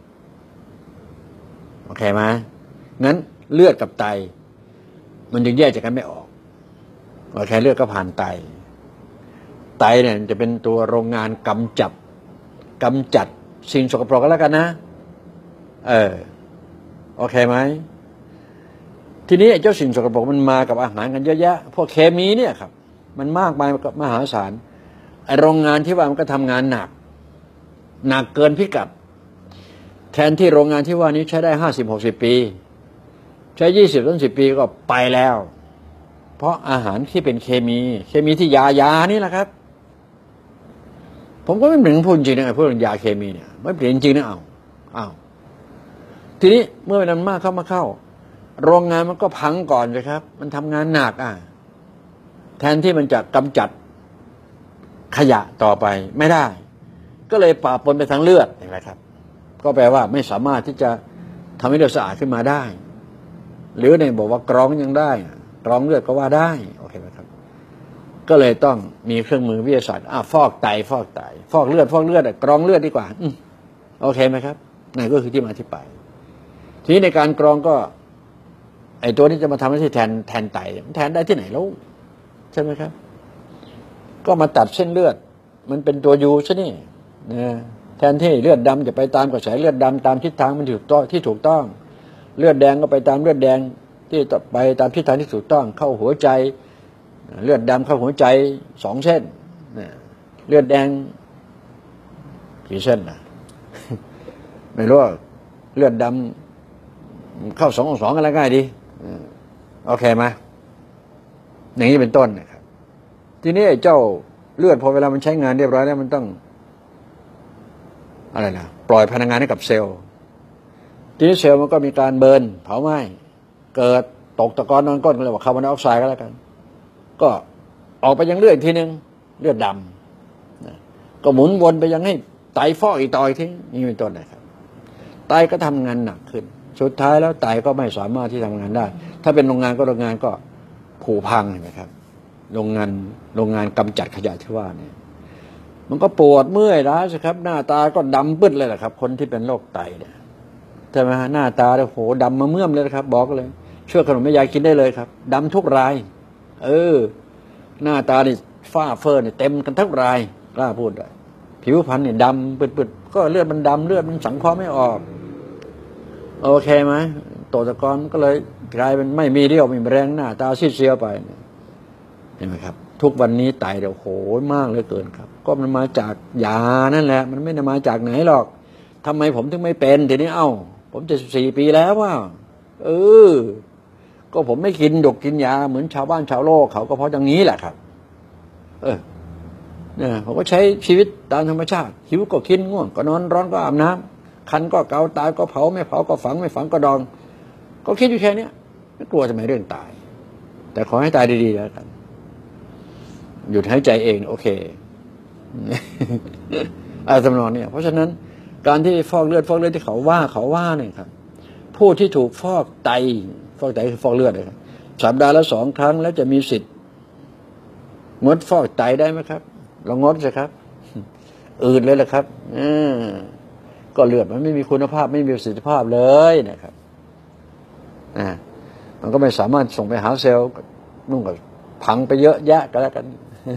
โอเคไหมงั้นเลือดกับไตมันจึงแยกจากกันไม่ออกโอเคเลือดก็ผ่านไตไตเนี่ยจะเป็นตัวโรงงานกำจัดกำจัดสิ่งสกปรกก็แล้วกันนะเออโอเคไหมทีนี้ไอ้เจ้าสิ่งสกปรกมันมากับอาหารกันเยอะแยะพวกเคมีเนี่ยครับมันมากมายมหาศาลไอ้โรงงานที่ว่ามันก็ทำงานหนักหนักเกินพิกัดแทนที่โรงงานที่ว่านี้ใช้ได้ห้าสิบหกสิบปีใช้ยี่สิบถึงสิบปีก็ไปแล้วเพราะอาหารที่เป็นเคมีเคมีที่ยายานี่แหละครับผมก็ไม่เหมือนพูดจริงนะพูดถึงยาเคมีเนี่ยไม่เปลี่ยนจริงนะเอาเอาทีนี้เมื่อเวลามากเข้ามาเข้าโรงงานมันก็พังก่อนเลยครับมันทำงานหนักอ่ะแทนที่มันจะกำจัดขยะต่อไปไม่ได้ก็เลยปะปนไปทางเลือดเห็นไหมครับก็แปลว่าไม่สามารถที่จะทำให้เลือดสะอาดขึ้นมาได้หรือในบอกว่ากรองยังได้กรองเลือดก็ว่าได้โอเคไหมครับก็เลยต้องมีเครื่องมือวิทยาศาสตร์อ่ะฟอกไตฟอกไตฟอกเลือดฟอกเลือดกรองเลือดดีกว่าอืมโอเคไหมครับนั่นก็คือที่มาที่ไปทีนี้ในการกรองก็ไอ้ตัวนี้จะมาทำหน้าที่แทนแทนไตแทนได้ที่ไหนแล้วใช่ไหมครับก็มาตัดเส้นเลือดมันเป็นตัวยูซะนี่นะแทนที่เลือดดำจะไปตามกระแสเลือดดำตามทิศทางมันถูกต้องที่ถูกต้องเลือดแดงก็ไปตามเลือดแดงที่ไปตามทิศทางที่ถูกต้องเข้าหัวใจเลือดดำเข้าหัวใจสองเส้นเลือดแดงกี่เส้นนะไม่รู้เลือดดำเข้าสองสองอะไรง่ายดีโอเคไหมอย่างนี้เป็นต้นนะครับทีนี้ไอ้เจ้าเลือดพอเวลามันใช้งานเรียบร้อยแล้วมันต้องอะไรนะปล่อยพลังงานให้กับเซลล์ทีนี้เซลล์มันก็มีการเบิร์นเผาไหม้เกิดตกตะกอนนอนก้นก็เรียกว่าคาร์บอนไดออกไซด์ก็แล้วกันก็ออกไปยังเลือดอีกทีนึงเลือดดำนะก็หมุนวนไปยังให้ไตฟอกอีกต่ออีกทีนี่เป็นต้นนะครับไตก็ทำงานหนักขึ้นสุดท้ายแล้วไตก็ไม่สามารถที่ทำงานได้ถ้าเป็นโรงงานก็โรงงานก็ผุพังเห็นไหมครับโรงงานโรงงานกำจัดขยะที่ว่าเนี่ยมันก็ปวดเมื่อยล้าสิครับหน้าตาก็ดำปึ๊ดเลยแหละครับคนที่เป็นโรคไตเนี่ยใช่ไหมฮะหน้าตาโอ้โหดำมาเมื่อมเลยนะครับบอกเลยเชื่อขนมแม่ยายกินได้เลยครับดำทุกรายเออหน้าตานี่ฝ้าเฟอร์เนี่ยเต็มกันทุกรายกล้าพูดเลยผิวพรรณเนี่ยดำปึ๊ดๆก็เลือดมันดำเลือดมันสังเคราะห์ไม่ออกโอเคไหมตัวตะกอนก็เลยกลายเป็นไม่มีเรี่ยวไม่มีแรงหน้าตาซีดเซียวไปเห็นไหมครับทุกวันนี้ไตเดี๋ยวโหยมากเหลือเกินครับก็มันมาจากยานั่นแหละมันไม่ได้มาจากไหนหรอกทำไมผมถึงไม่เป็นทีนี้เอ้าผมเจ็ดสิบสี่ปีแล้วว่าเออก็ผมไม่กินดกกินยาเหมือนชาวบ้านชาวโลกเขาก็เพราะอย่างนี้แหละครับเออเนี่ยผมก็ใช้ชีวิตตามธรรมชาติหิวก็กินง่วงก็นอนร้อนก็อาบน้ำคันก็เกาตายก็เผาไม่เผาก็ฝังไม่ฝังก็ดองก็คิดอยู่แค่นี้ไม่กลัวจะไม่เรื่องตายแต่ขอให้ตายดีๆแล้วกันหยุดหายใจเองโอเคอะไรทำนองนี้เพราะฉะนั้นการที่ฟอกเลือดฟอกเลือดที่เขาว่าเขาว่าเนี่ยครับผู้ที่ถูกฟอกไตฟอกไตคือฟอกเลือดเลยครับสัปดาห์ละสองครั้งแล้วจะมีสิทธิ์งดฟอกไตได้ไหมครับลองงดสิครับอื่นเลยแหละครับอืมก็เลือดมันไม่มีคุณภาพไม่มีประสิทธิภาพเลยนะครับอ่ามันก็ไม่สามารถส่งไปหาเซลล์นุ่งกับพังไปเยอะแยะก็แล้วกัน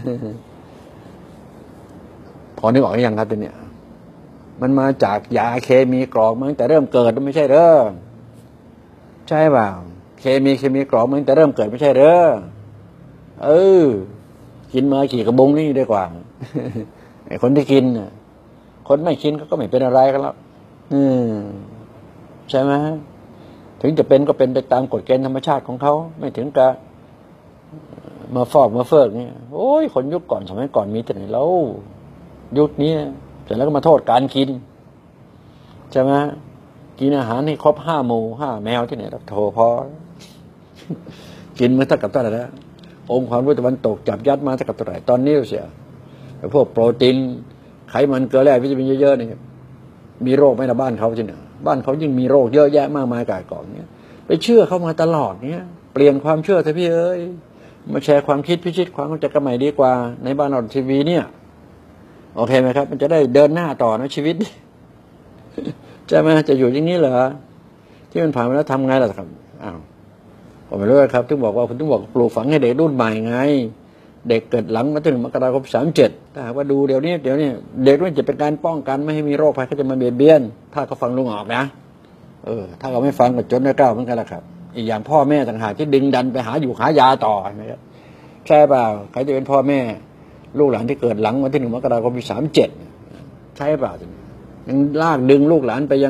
พอนึกออกยังครับตัวเนี้ยมันมาจากยาเคมีกรอกมาตั้งแต่เริ่มเกิดไม่ใช่เด้อใช่เปล่าเคมีเคมีกรอกมาตั้งแต่เริ่มเกิดไม่ใช่เด้อเออกินมากี่กระบุงนี่ดีกว่าไอ้คนที่กินน่ะคนไม่กินก็ไม่เป็นอะไรกันแล้วอืมใช่ไหมถึงจะเป็นก็เป็นไปตามกฎเกณฑ์ธรรมชาติของเขาไม่ถึงกับมาฟอกมาเฟิกเนี่ยโอ้ยคนยุคก่อนสมัยก่อนมีแต่ไหนแล้วยุคนี้เสร็จแล้วก็มาโทษการกินใช่ไหมกินอาหารให้ครบห้าหมูห้าแมวที่ไหนรับโทพอกินมันเท่ากับเท่าไหร่แล้วองค์ความรู้ตะวันตกจับยัดมาเท่ากับเท่าไหร่ตอนนี้เสียไอ้พวกโปรตีนไขมันเกลือแร่วิตามินเยอะๆเนี่ยมีโรคไหมนะบ้านเขาจริงเนี่ยบ้านเขายิ่งมีโรคเยอะแยะมากมายกายกองเนี่ยไปเชื่อเข้ามาตลอดเนี่ยเปลี่ยนความเชื่อเถอะพี่เอ้ยมาแชร์ความคิดพิชิตความเข้าใจกันใหม่ดีกว่าในบ้านเราทีวีเนี่ยโอเคไหมครับมันจะได้เดินหน้าต่อนะชีวิตใช่ไหมจะอยู่อย่างนี้เหรอที่มันผ่านมาแล้วทำไงล่ะครับอ้าวผมไม่รู้ครับถึงบอกว่าผมถึงบอกปลูกฝังให้เด็กรุ่นใหม่ไงเด็กเกิดหลังมาถึงมกราคมสามเจ็ดถ้าหากว่าดูเดี๋ยวนี้เดี๋ยวนี้เด็กมันจะเป็นการป้องกันไม่ให้มีโรคภัยเขาจะมาเบียดเบียนถ้าเขาฟังลุงออกนะเออถ้าเขาไม่ฟังก็จนได้เก้าเหมือนกันแหละครับอีกอย่างพ่อแม่ต่างหากที่ดึงดันไปหาอยู่หายาต่อนะครับใช่เปล่าใครจะเป็นพ่อแม่ลูกหลานที่เกิดหลังวันที่หนึ่งมกราคมปีสามเจ็ดใช่เปล่ายังลากดึงลูกหลานไปยัง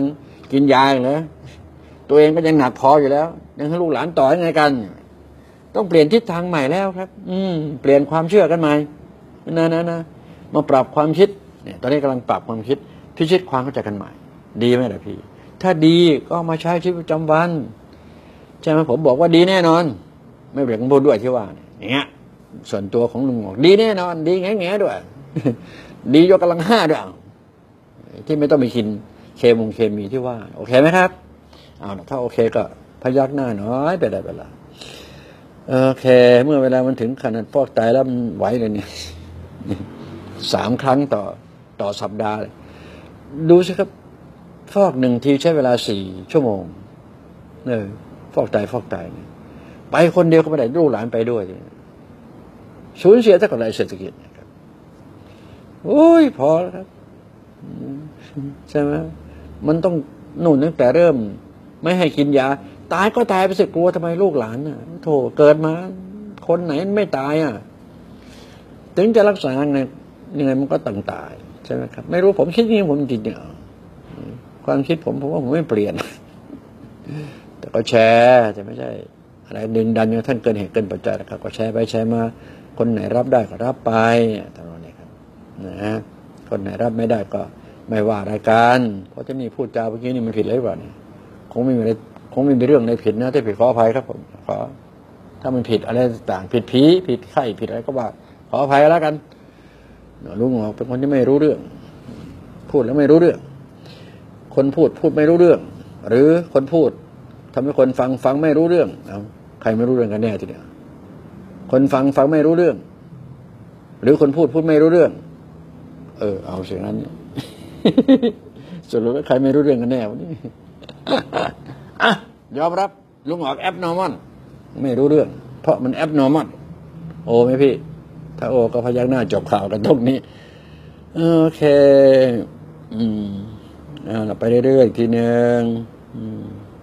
กินยาเหรอตัวเองก็ยังหนักพออยู่แล้วยังให้ลูกหลานต่อยังไงกันต้องเปลี่ยนทิศทางใหม่แล้วครับ อืมเปลี่ยนความเชื่อกันใหม่นะนะนะมาปรับความคิดเนี่ยตอนนี้กำลังปรับความคิดพิชิตความเข้าใจกันใหม่ดีไหมล่ะพี่ถ้าดีก็มาใช้ชีวิตประจำวันใช่ไหมผมบอกว่าดีแน่นอนไม่เบรกพูดด้วยที่ว่าอย่างเงี้ยส่วนตัวของลุงบอกดีแน่นอนดีแง่แง่ด้วย ดียกกำลังห้าด้วยที่ไม่ต้องไปกินเคมงเคมีที่ว่าโอเคไหมครับเอาถ้าโอเคก็พยักหน้าน้อยไปได้เวลาโอเคเมื่อเวลามันถึงขนาดฟอกไตแล้วมันไหวเลยเนี่ยสามครั้งต่อต่อสัปดาห์เลยดูสิครับฟอกหนึ่งทีใช้เวลาสี่ชั่วโมงเออฟอกไตฟอกไตไปคนเดียวก็ไม่ได้ลูกหลานไปด้วยสูญเสียเท่ากับไรเศรษฐกิจนะครับโอ้ยพอแล้วครับใช่ไหมมันต้องหนุนตั้งแต่เริ่มไม่ให้กินยาตายก็ตายไปสิกลัวทำไมลูกหลานน่ะโถเกิดมาคนไหนไม่ตายอ่ะถึงจะรักษาไงยังไงมันก็ต้องตายใช่ไหมครับไม่รู้ผมคิดนี่ผมจริงเนี่ยความคิดผมผมว่าผมไม่เปลี่ยนแต่ก็แชร์จะไม่ใช่อะไรดึงดันจนท่านเกินเหตุเกินปัจจัยนะครับก็แชร์ไปแชร์มาคนไหนรับได้ก็รับไปตลอดนี้ครับนะคนไหนรับไม่ได้ก็ไม่ว่ารายการเพราะที่นี่พูดจาเมื่อกี้นี่มันผิดอะไรบ้างเนี่ยคงไม่มีอะไรคงไม่มีเรื่องในผิดนะที่ผิดขออภัยครับผมขอถ้ามันผิดอะไรต่างผิดผีผิดไข้ผิดอะไรก็ว่าขออภัยแล้วกันลุงบอกเป็นคนที่ไม่รู้เรื่องพูดแล้วไม่รู้เรื่องคนพูดพูดไม่รู้เรื่องหรือคนพูดทำให้คนฟังฟังไม่รู้เรื่องเอาใครไม่รู้เรื่องกันแน่ทีเดียวคนฟังฟังไม่รู้เรื่องหรือคนพูดพูดไม่รู้เรื่องเออเอาเสียงนั้นสรุปว่าใครไม่รู้เรื่องกันแน่วันนี้อ่ะยอมรับลุงออกแอปนอร์มอนไม่รู้เรื่องเพราะมันแอปนอร์มอนโอ้ไหมพี่ถ้าโอ้ก็พยักหน้าจบข่าวกันตรงนี้โอเคอืมเอาเราไปเรื่อยๆอีกทีนึงอืม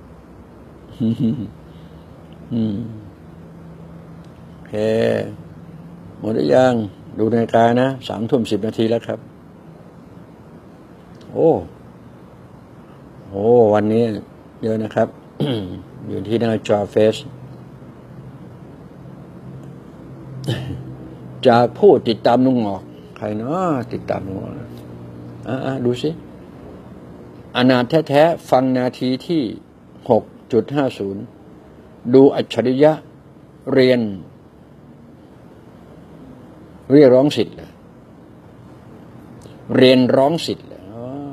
อืมโอเคหมดหรือยังดูนาฬิกานะสามทุ่มสิบนาทีแล้วครับโอ้โหวันนี้เยอะนะครับ อยู่ที่หน้าจอเฟซจากผู้ติดตามลุงหงอกใครเนาะติดตามลุงหงอกอ่าดูสิอนาถแท้ๆฟังนาทีที่ หกจุดห้าศูนย์ ดูอัจฉริยะเรียนเรียกร้องสิทธิ์เลยเรียนร้องสิทธิ์เลย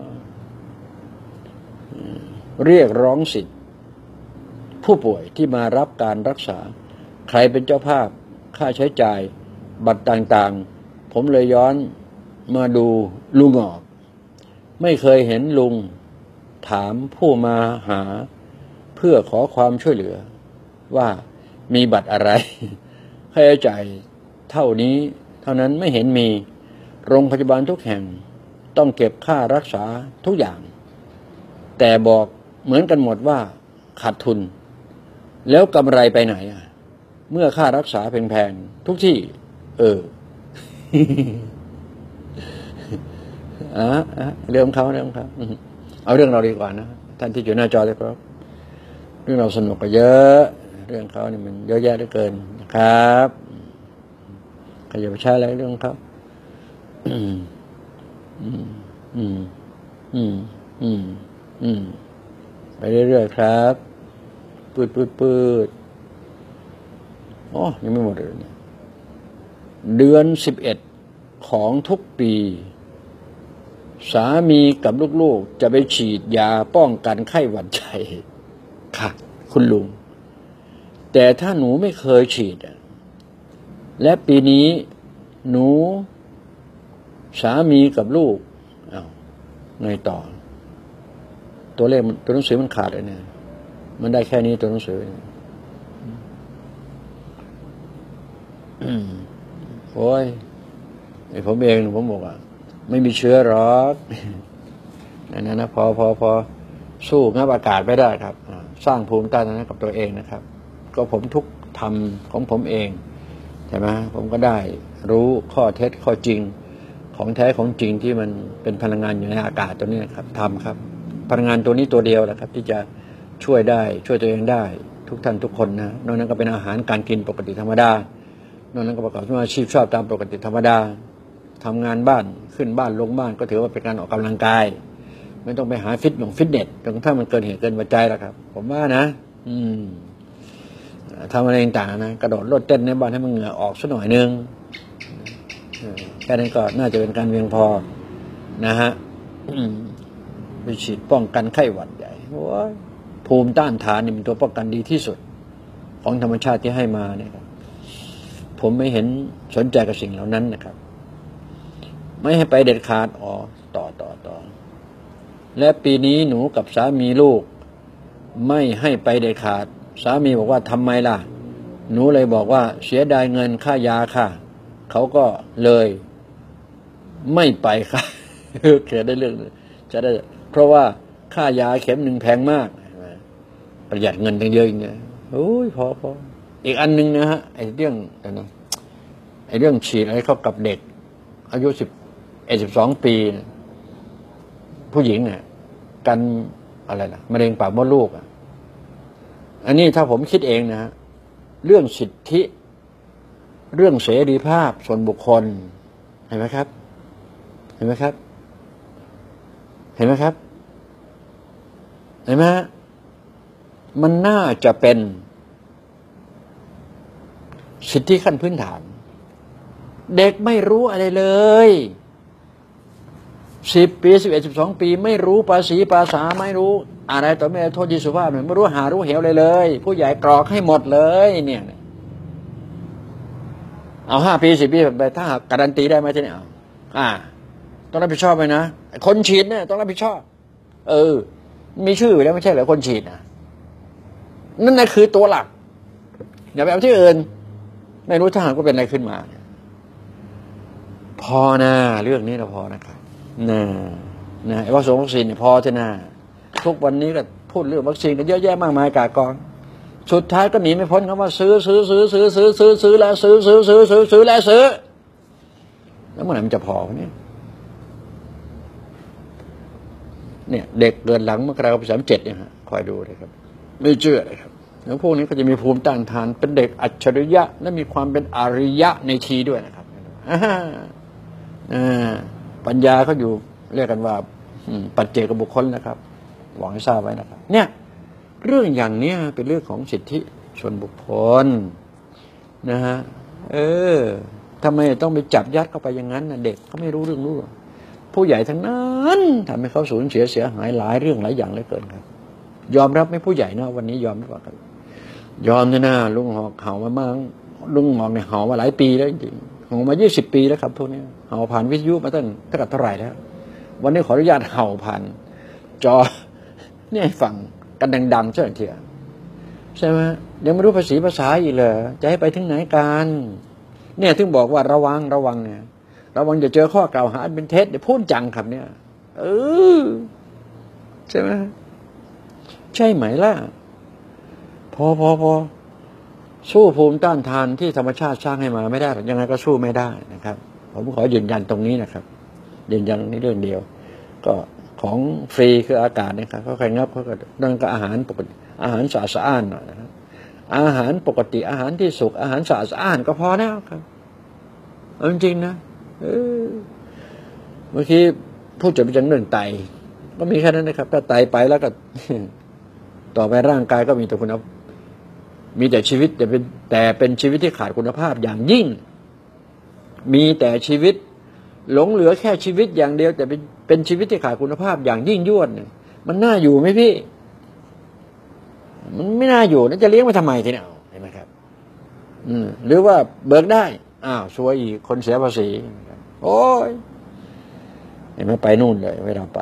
เรียกร้องสิทธิ์ผู้ป่วยที่มารับการรักษาใครเป็นเจ้าภาพค่าใช้จ่ายบัตรต่างๆผมเลยย้อนมาดูลุงออกไม่เคยเห็นลุงถามผู้มาหาเพื่อขอความช่วยเหลือว่ามีบัตรอะไรค่าใช้จ่ายเท่านี้เท่านั้นไม่เห็นมีโรงพยาบาลทุกแห่งต้องเก็บค่ารักษาทุกอย่างแต่บอกเหมือนกันหมดว่าขาดทุนแล้วกำไรไปไหนอ่ะเมื่อค่ารักษาแพงๆทุกที่เออ อ่ะเรื่องเขาเรื่องเขาเอาเรื่องเราดีกว่านะท่านที่อยู่หน้าจอเลยครับเรื่องเราสนุกก็เยอะเรื่องเขานี่มันเยอะแยะเหลือเกินนะครับใครอย่าไปใช้อะไรเรื่องเขาอืมอืมอืมอืมอืมอืมไปเรื่อยๆครับปืดปืดปืดอ๋อยังไม่หมดเลยเนี่ยเดือนสิบเอ็ดของทุกปีสามีกับลูกๆจะไปฉีดยาป้องกันไข้หวัดใหญ่ค่ะคุณลุงแต่ถ้าหนูไม่เคยฉีดและปีนี้หนูสามีกับลูกอ้าวไงต่อตัวเลขตัวหนังสือมันขาดเลยเนี่ยมันได้แค่นี้ตัวหนังสือโอ้ยไอ้ผมเองผมบอกว่าไม่มีเชื้อหรอกนั่นนะพอพอพอสู้งับอากาศไม่ได้ครับสร้างภูมิต้านทานกับตัวเองนะครับก็ผมทุกทำของผมเองใช่ไหมผมก็ได้รู้ข้อเท็จข้อจริงของแท้ของจริงที่มันเป็นพลังงานอยู่ในอากาศตัวนี้ครับทำครับพพลังงานตัวนี้ตัวเดียวแหละครับที่จะช่วยได้ช่วยตัวเองได้ทุกท่านทุกคนนะนอกนั้นก็เป็นอาหารการกินปกติธรรมดานอกนั้นก็ประกอบอาชีพชอบตามปกติธรรมดาทำงานบ้านขึ้นบ้านลงบ้านก็ถือว่าเป็นการออกกำลังกายไม่ต้องไปหาฟิตหนงฟิตเนสจนกระทั่งมันเกินเหตุเกินปัจจัยแล้วครับผมว่านะอืมทำอะไรต่างๆนะกระโดดโลดเต้นในบ้านให้มันเหงื่อออกสักหน่อยนึงแค่นั้นก็น่าจะเป็นการเพียงพอนะฮะไปฉีดป้องกันไข้หวัดใหญ่โอ้ยภูมิต้านทานนี่เป็นตัวป้องกันดีที่สุดของธรรมชาติที่ให้มาเนี่ยครับผมไม่เห็นสนใจกับสิ่งเหล่านั้นนะครับไม่ให้ไปเด็ดขาดอ๋อต่อต่อต่อและปีนี้หนูกับสามีลูกไม่ให้ไปเด็ดขาดสามีบอกว่าทำไมล่ะหนูเลยบอกว่าเสียดายเงินค่ายาค่ะเขาก็เลยไม่ไปค่ะแค่ได้เรื่องจะได้เพราะว่าค่ายาเข็มหนึ่งแพงมากประหยัดเงินตั้งเยอะอย่างเงี้ยโอ้ยพอพออีกอันหนึ่งนะฮะไอ้เรื่องอะไรนะไอ้เรื่องฉีดอะไรเข้ากับเด็กอายุสิบเอ็ดสิบสองปีผู้หญิงเนี่ยกันอะไรล่ะมะเร็งปากมดลูกอ่ะอันนี้ถ้าผมคิดเองนะเรื่องสิทธิเรื่องเสรีภาพส่วนบุคคลเห็นไหมครับเห็นไหมครับเห็นไหมครับเห็นไหมมันน่าจะเป็นสิทธิขั้นพื้นฐานเด็กไม่รู้อะไรเลยสิบปีสิบเอ็ดสิบสองปีไม่รู้ภาษีภาษาไม่รู้อะไรต่อไม่โทษที่สุภาพหน่อยไม่รู้หารู้เหวเลยเลยผู้ใหญ่กรอกให้หมดเลยเนี่ยเอาห้าปีสิบปีไปถ้าการันตีได้ไหมที่นี่เอาอ่าต้องรับผิดชอบไหมนะคนฉีดเนี่ยต้องรับผิดชอบเออมีชื่ออยู่แล้วไม่ใช่เหรอคนฉีดนะนั่นน่ะคือตัวหลักอย่าไปเอาที่อื่นไม่รู้ถ้าหากว่าเป็นอะไรขึ้นมาพอนะเรื่องนี้เราพอนะครับนะนะไอ้วัคซีนวัคซีนเนี่ยพอเถอะนะทุกวันนี้ก็พูดเรื่องวัคซีนกันเยอะแยะมากมายกากองสุดท้ายก็หนีไม่พ้นคำว่าซื้อซื้อซื้อซื้อซื้อซื้อซื้อแล้วซื้อซื้อซื้อซื้อซื้อแล้วซื้อแล้วเมื่อไหร่มันจะพอเนี่ยเนี่ยเด็กเกิดหลังมกราคมปีสามเจ็ดเนี่ยฮะคอยดูเลยครับไม่เชื่อเลยครับแล้วพวกนี้ก็จะมีภูมิต้านทานเป็นเด็กอัจฉริยะและมีความเป็นอริยะในทีด้วยนะครับปัญญาเขาอยู่เรียกกันว่าปัจเจกบุคคลนะครับหวังให้ทราบไว้นะครับเนี่ยเรื่องอย่างเนี้ยเป็นเรื่องของสิทธิส่วนบุคคลนะฮะเออทำไมต้องไปจับยัดเข้าไปอย่างนั้นนะเด็กเขาไม่รู้เรื่องรู้ผู้ใหญ่ทั้งนั้นทำให้เขาสูญเสียเสียหายหลายเรื่องหลายอย่างเหลือเกินครับยอมรับไหมผู้ใหญ่นะวันนี้ยอมหรือเปล่าครับยอมนะนะลุงหอกเห่ามาบ้างลุงหอกเนี่ยเห่ามาหลายปีแล้วจริงเห่ามายี่สิบปีแล้วครับพวกนี้เห่าผ่านวิทยุมาตั้งเท่ากับเท่าไหร่แล้ววันนี้ขออนุญาตเห่าผ่านจอเนี่ยฟังกันดังๆเช่นเถียใช่ไหมยังไม่รู้ภาษีภาษาอีกเลยจะให้ไปถึงไหนกันเนี่ยถึงบอกว่าระวังระวังเนี่ยระวังจะเจอข้อกล่าวหาเป็นเท็จเดี๋ยวพูดจังครับเนี่ยเออใช่ไหมใช่ไหมล่ะพอพอพอสู้ภูมิต้านทานที่ธรรมชาติสร้างให้มาไม่ได้ยังไงก็สู้ไม่ได้นะครับผมขอยืนยันตรงนี้นะครับยืนยันในเรื่องเดียวก็ของฟรีคืออากาศนะครับเขาใครงับเขาก็นั่นก็อาหารปกติอาหารสะอาดสะอ้านหน่อยนะครับอาหารปกติอาหารที่สุกอาหารสะอาดสะอ้านก็พอแล้วครับเอาจริงๆนะเออเมื่อกี้พูดจะเป็นเรื่องไตก็มีแค่นั้นนะครับถ้าไตไปแล้วก็ต่อไปร่างกายก็มีแต่คุณมีแต่ชีวิตแต่เป็นแต่เป็นชีวิตที่ขาดคุณภาพอย่างยิ่งมีแต่ชีวิตหลงเหลือแค่ชีวิตอย่างเดียวแต่เป็นเป็นชีวิตที่ขาดคุณภาพอย่างยิ่งยวดเนี่ยมันน่าอยู่ไหมพี่มันไม่น่าอยู่แล้วจะเลี้ยงมาทำไมทีนี้เห็นไหมครับอืมหรือว่าเบิกได้อ้าวช่วยอีกคนเสียภาษีโอ้ยเห็นไหมไปนู่นเลยเวลาไป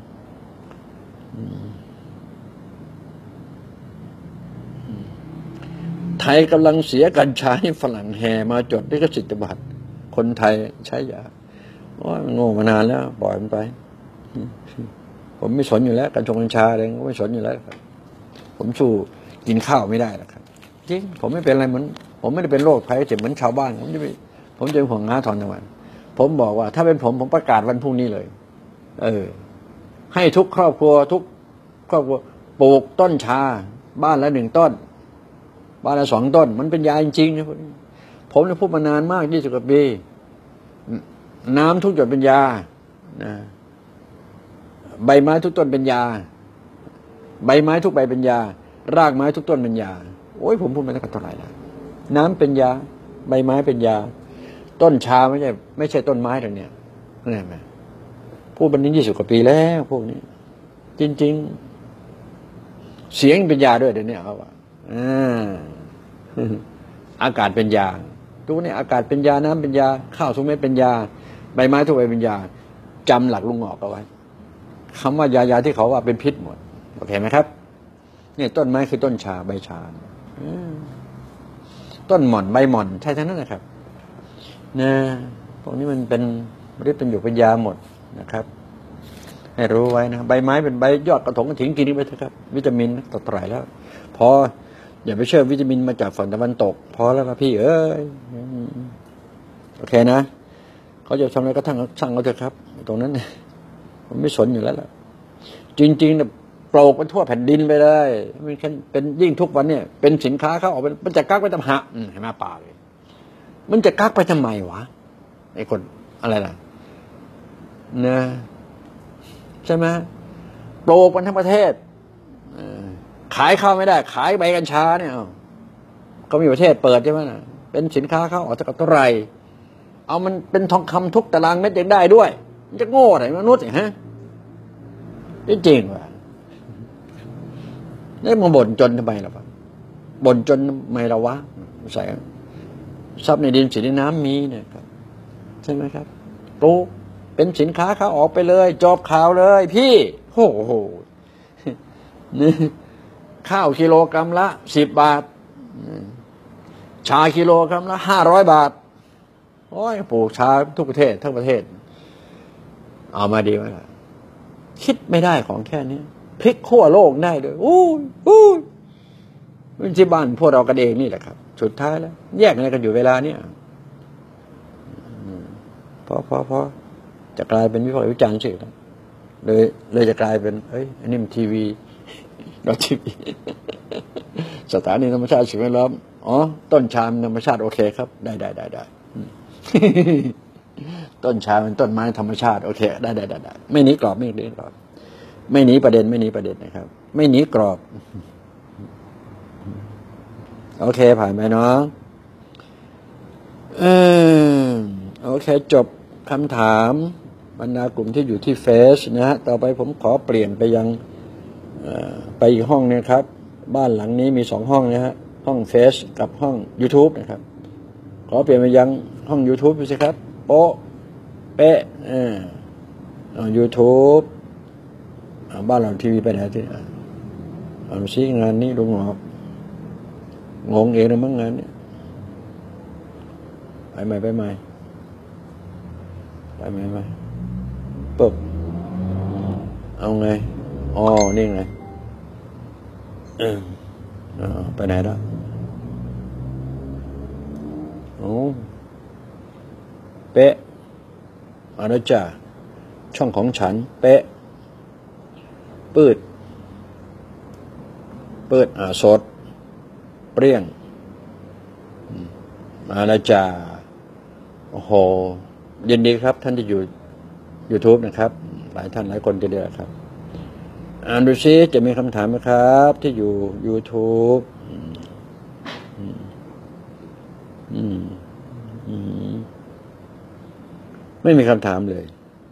ไทยกำลังเสียกัญชาให้ฝรั่งแห่มาจดลิขสิทธิ์บัตรคนไทยใช้ยาโอ้ยมันโง่มานานแล้วปล่อยมันไปผมไม่สนอยู่แล้วกัญชงกัญชาอะไรก็ไม่สนอยู่แล้วครับผมสู้กินข้าวไม่ได้หรอกครับจริงผมไม่เป็นอะไรเหมือนผมไม่ได้เป็นโรคภัยเจ็บเหมือนชาวบ้านผมจะไปผมจะเป็นห่วงง้าทอนตะวันผมบอกว่าถ้าเป็นผมผมประกาศวันพรุ่งนี้เลยเออให้ทุกครอบครัวทุกครอบครัวปลูกต้นชาบ้านละหนึ่งต้นบ้านละสองต้นมันเป็นยาจริงๆนะผมเนี่ยพูดมานานมากยี่สิบกว่าปีน้ำทุกหยดเป็นยานะใบไม้ทุกต้นเป็นยาใบไม้ทุกใบเป็นยารากไม้ทุกต้นเป็นยาโอ้ยผมพูดมาตั้งแต่เท่าไหร่แล้วน้ำเป็นยาใบไม้เป็นยาต้นชาไม่ใช่ไม่ใช่ต้นไม้หรอกเนี่ยนี่ไหมพูดบันนี้ยี่สิบกว่าปีแล้วพวกนี้จริงๆเสียงเป็นยาด้วยเดี๋ยวนี้เขาว่าอ่าอากาศเป็นยาทุกนี้อากาศเป็นยาน้ำเป็นยาข้าวทุกเม็ดเป็นยาใบไม้ทุกใบเป็นยาจำหลักลุงหงอกเอาไว้คำว่ายายาที่เขาว่าเป็นพิษหมดโอเคไหมครับเนี่ยต้นไม้คือต้นชาใบชาต้นหม่อนใบหม่อนใช่ทั้งนั้นนะครับนะพวกนี้มันเป็นฤทธิ์เป็นอยู่เป็นยาหมดนะครับให้รู้ไว้นะใบไม้เป็นใบยอดกระถงกระถิ่นกินไปเถอะครับวิตามินต่อไตรแล้วพออย่าไปเชื่อวิตามินมาจากฝั่งตะวันตกพอแล้วครับพี่เอ้ยโอเคนะเขาจะทำอะไรก็ทั้งช่างเขาเถอะครับตรงนั้นผมไม่สนอยู่แล้วล่ะจริงๆเนี่ยโปรกไปทั่วแผ่นดินไปเลยมันเป็นยิ่งทุกวันเนี่ยเป็นสินค้าเขาออกเป็นมันจะกักไปทำหะให้มาป่าเลยมันจะกักไปทำไมวะไอ้คนอะไรล่ะนะใช่ไหมโปรกกันทั้งประเทศขายข้าวไม่ได้ขายใบกัญชาเนี่ยก็มีประเทศเปิดใช่ไหมนะเป็นสินค้าเขาออกจากเท่าไหร่เอามันเป็นทองคำทุกตารางเม็ดยังได้ด้วยมันจะโง่ไหนมนุษย์ฮะจริงๆว่ะนี่มาบ่นจนทำไมล่ะบ่นจนทำไมละวะใส่ทรัพย์ในดินสินในน้ำมีเนี่ยครับใช่ไหมครับปลูกเป็นสินค้าเขาออกไปเลยจบข่าวเลยพี่โอ้โหนี่ข้าวกิโลกรัมละสิบบาทชากิโลกรัมละห้าร้อยบาทโอ้ยปลูกชาทุกประเทศทั้งประเทศเอามาดีไหมล่ะคิดไม่ได้ของแค่นี้พลิกขั้วโลกได้เลยอู้อู้มันที่บ้านพวกเรากันเองนี่แหละครับสุดท้ายแล้วแยกอะไรกันอยู่เวลาเนี้ยพอพอพอจะกลายเป็นวิพากษ์วิจารณ์เฉยเลยเลยจะกลายเป็นเอ้ยอันนี้มันทีวีเราทีวีสถานีธรรมชาติสิ่งแวดล้อมอ๋อต้นชามธรรมชาติโอเคครับได้ได้ได้ได้ต้นชาเป็นต้นไม้ธรรมชาติโอเคได้ได้ได้ได้ไม่หนีกรอบไม่หนีกรอบไม่หนีประเด็นไม่หนีประเด็นนะครับไม่หนีกรอบโอเคผ่านไปเนาะเออโอเคจบคำถามบรรดากลุ่มที่อยู่ที่เฟซนะฮะต่อไปผมขอเปลี่ยนไปยังไปอีกห้องนึงครับบ้านหลังนี้มีสองห้องนะฮะห้องเฟซกับห้อง YouTube นะครับขอเปลี่ยนไปยังห้อง YouTube ไปสิครับโป๊ะเป๊ะอ่า YouTube บ้านเราทีวีไปไหนที่เอาซิงานนี้ลุงหงอกงงเองนะมั้งงานนี้ไปใหม่ไปใหม่ไปใหม่ไปปุ๊บเอาไงอ๋อนี่ไงเออไปไหนแล้วโอ้เป๊ะอาณาจักรช่องของฉันเป๊ะปืดปืดอ่าสดเปรี้ยงอาณาจักรโอ้โหยินดีครับท่านที่อยู่ YouTube นะครับหลายท่านหลายคนจะเดียวครับอ่านดูซิจะมีคำถามไหมครับที่อยู่ YouTube อืมอืมอืมไม่มีคำถามเลย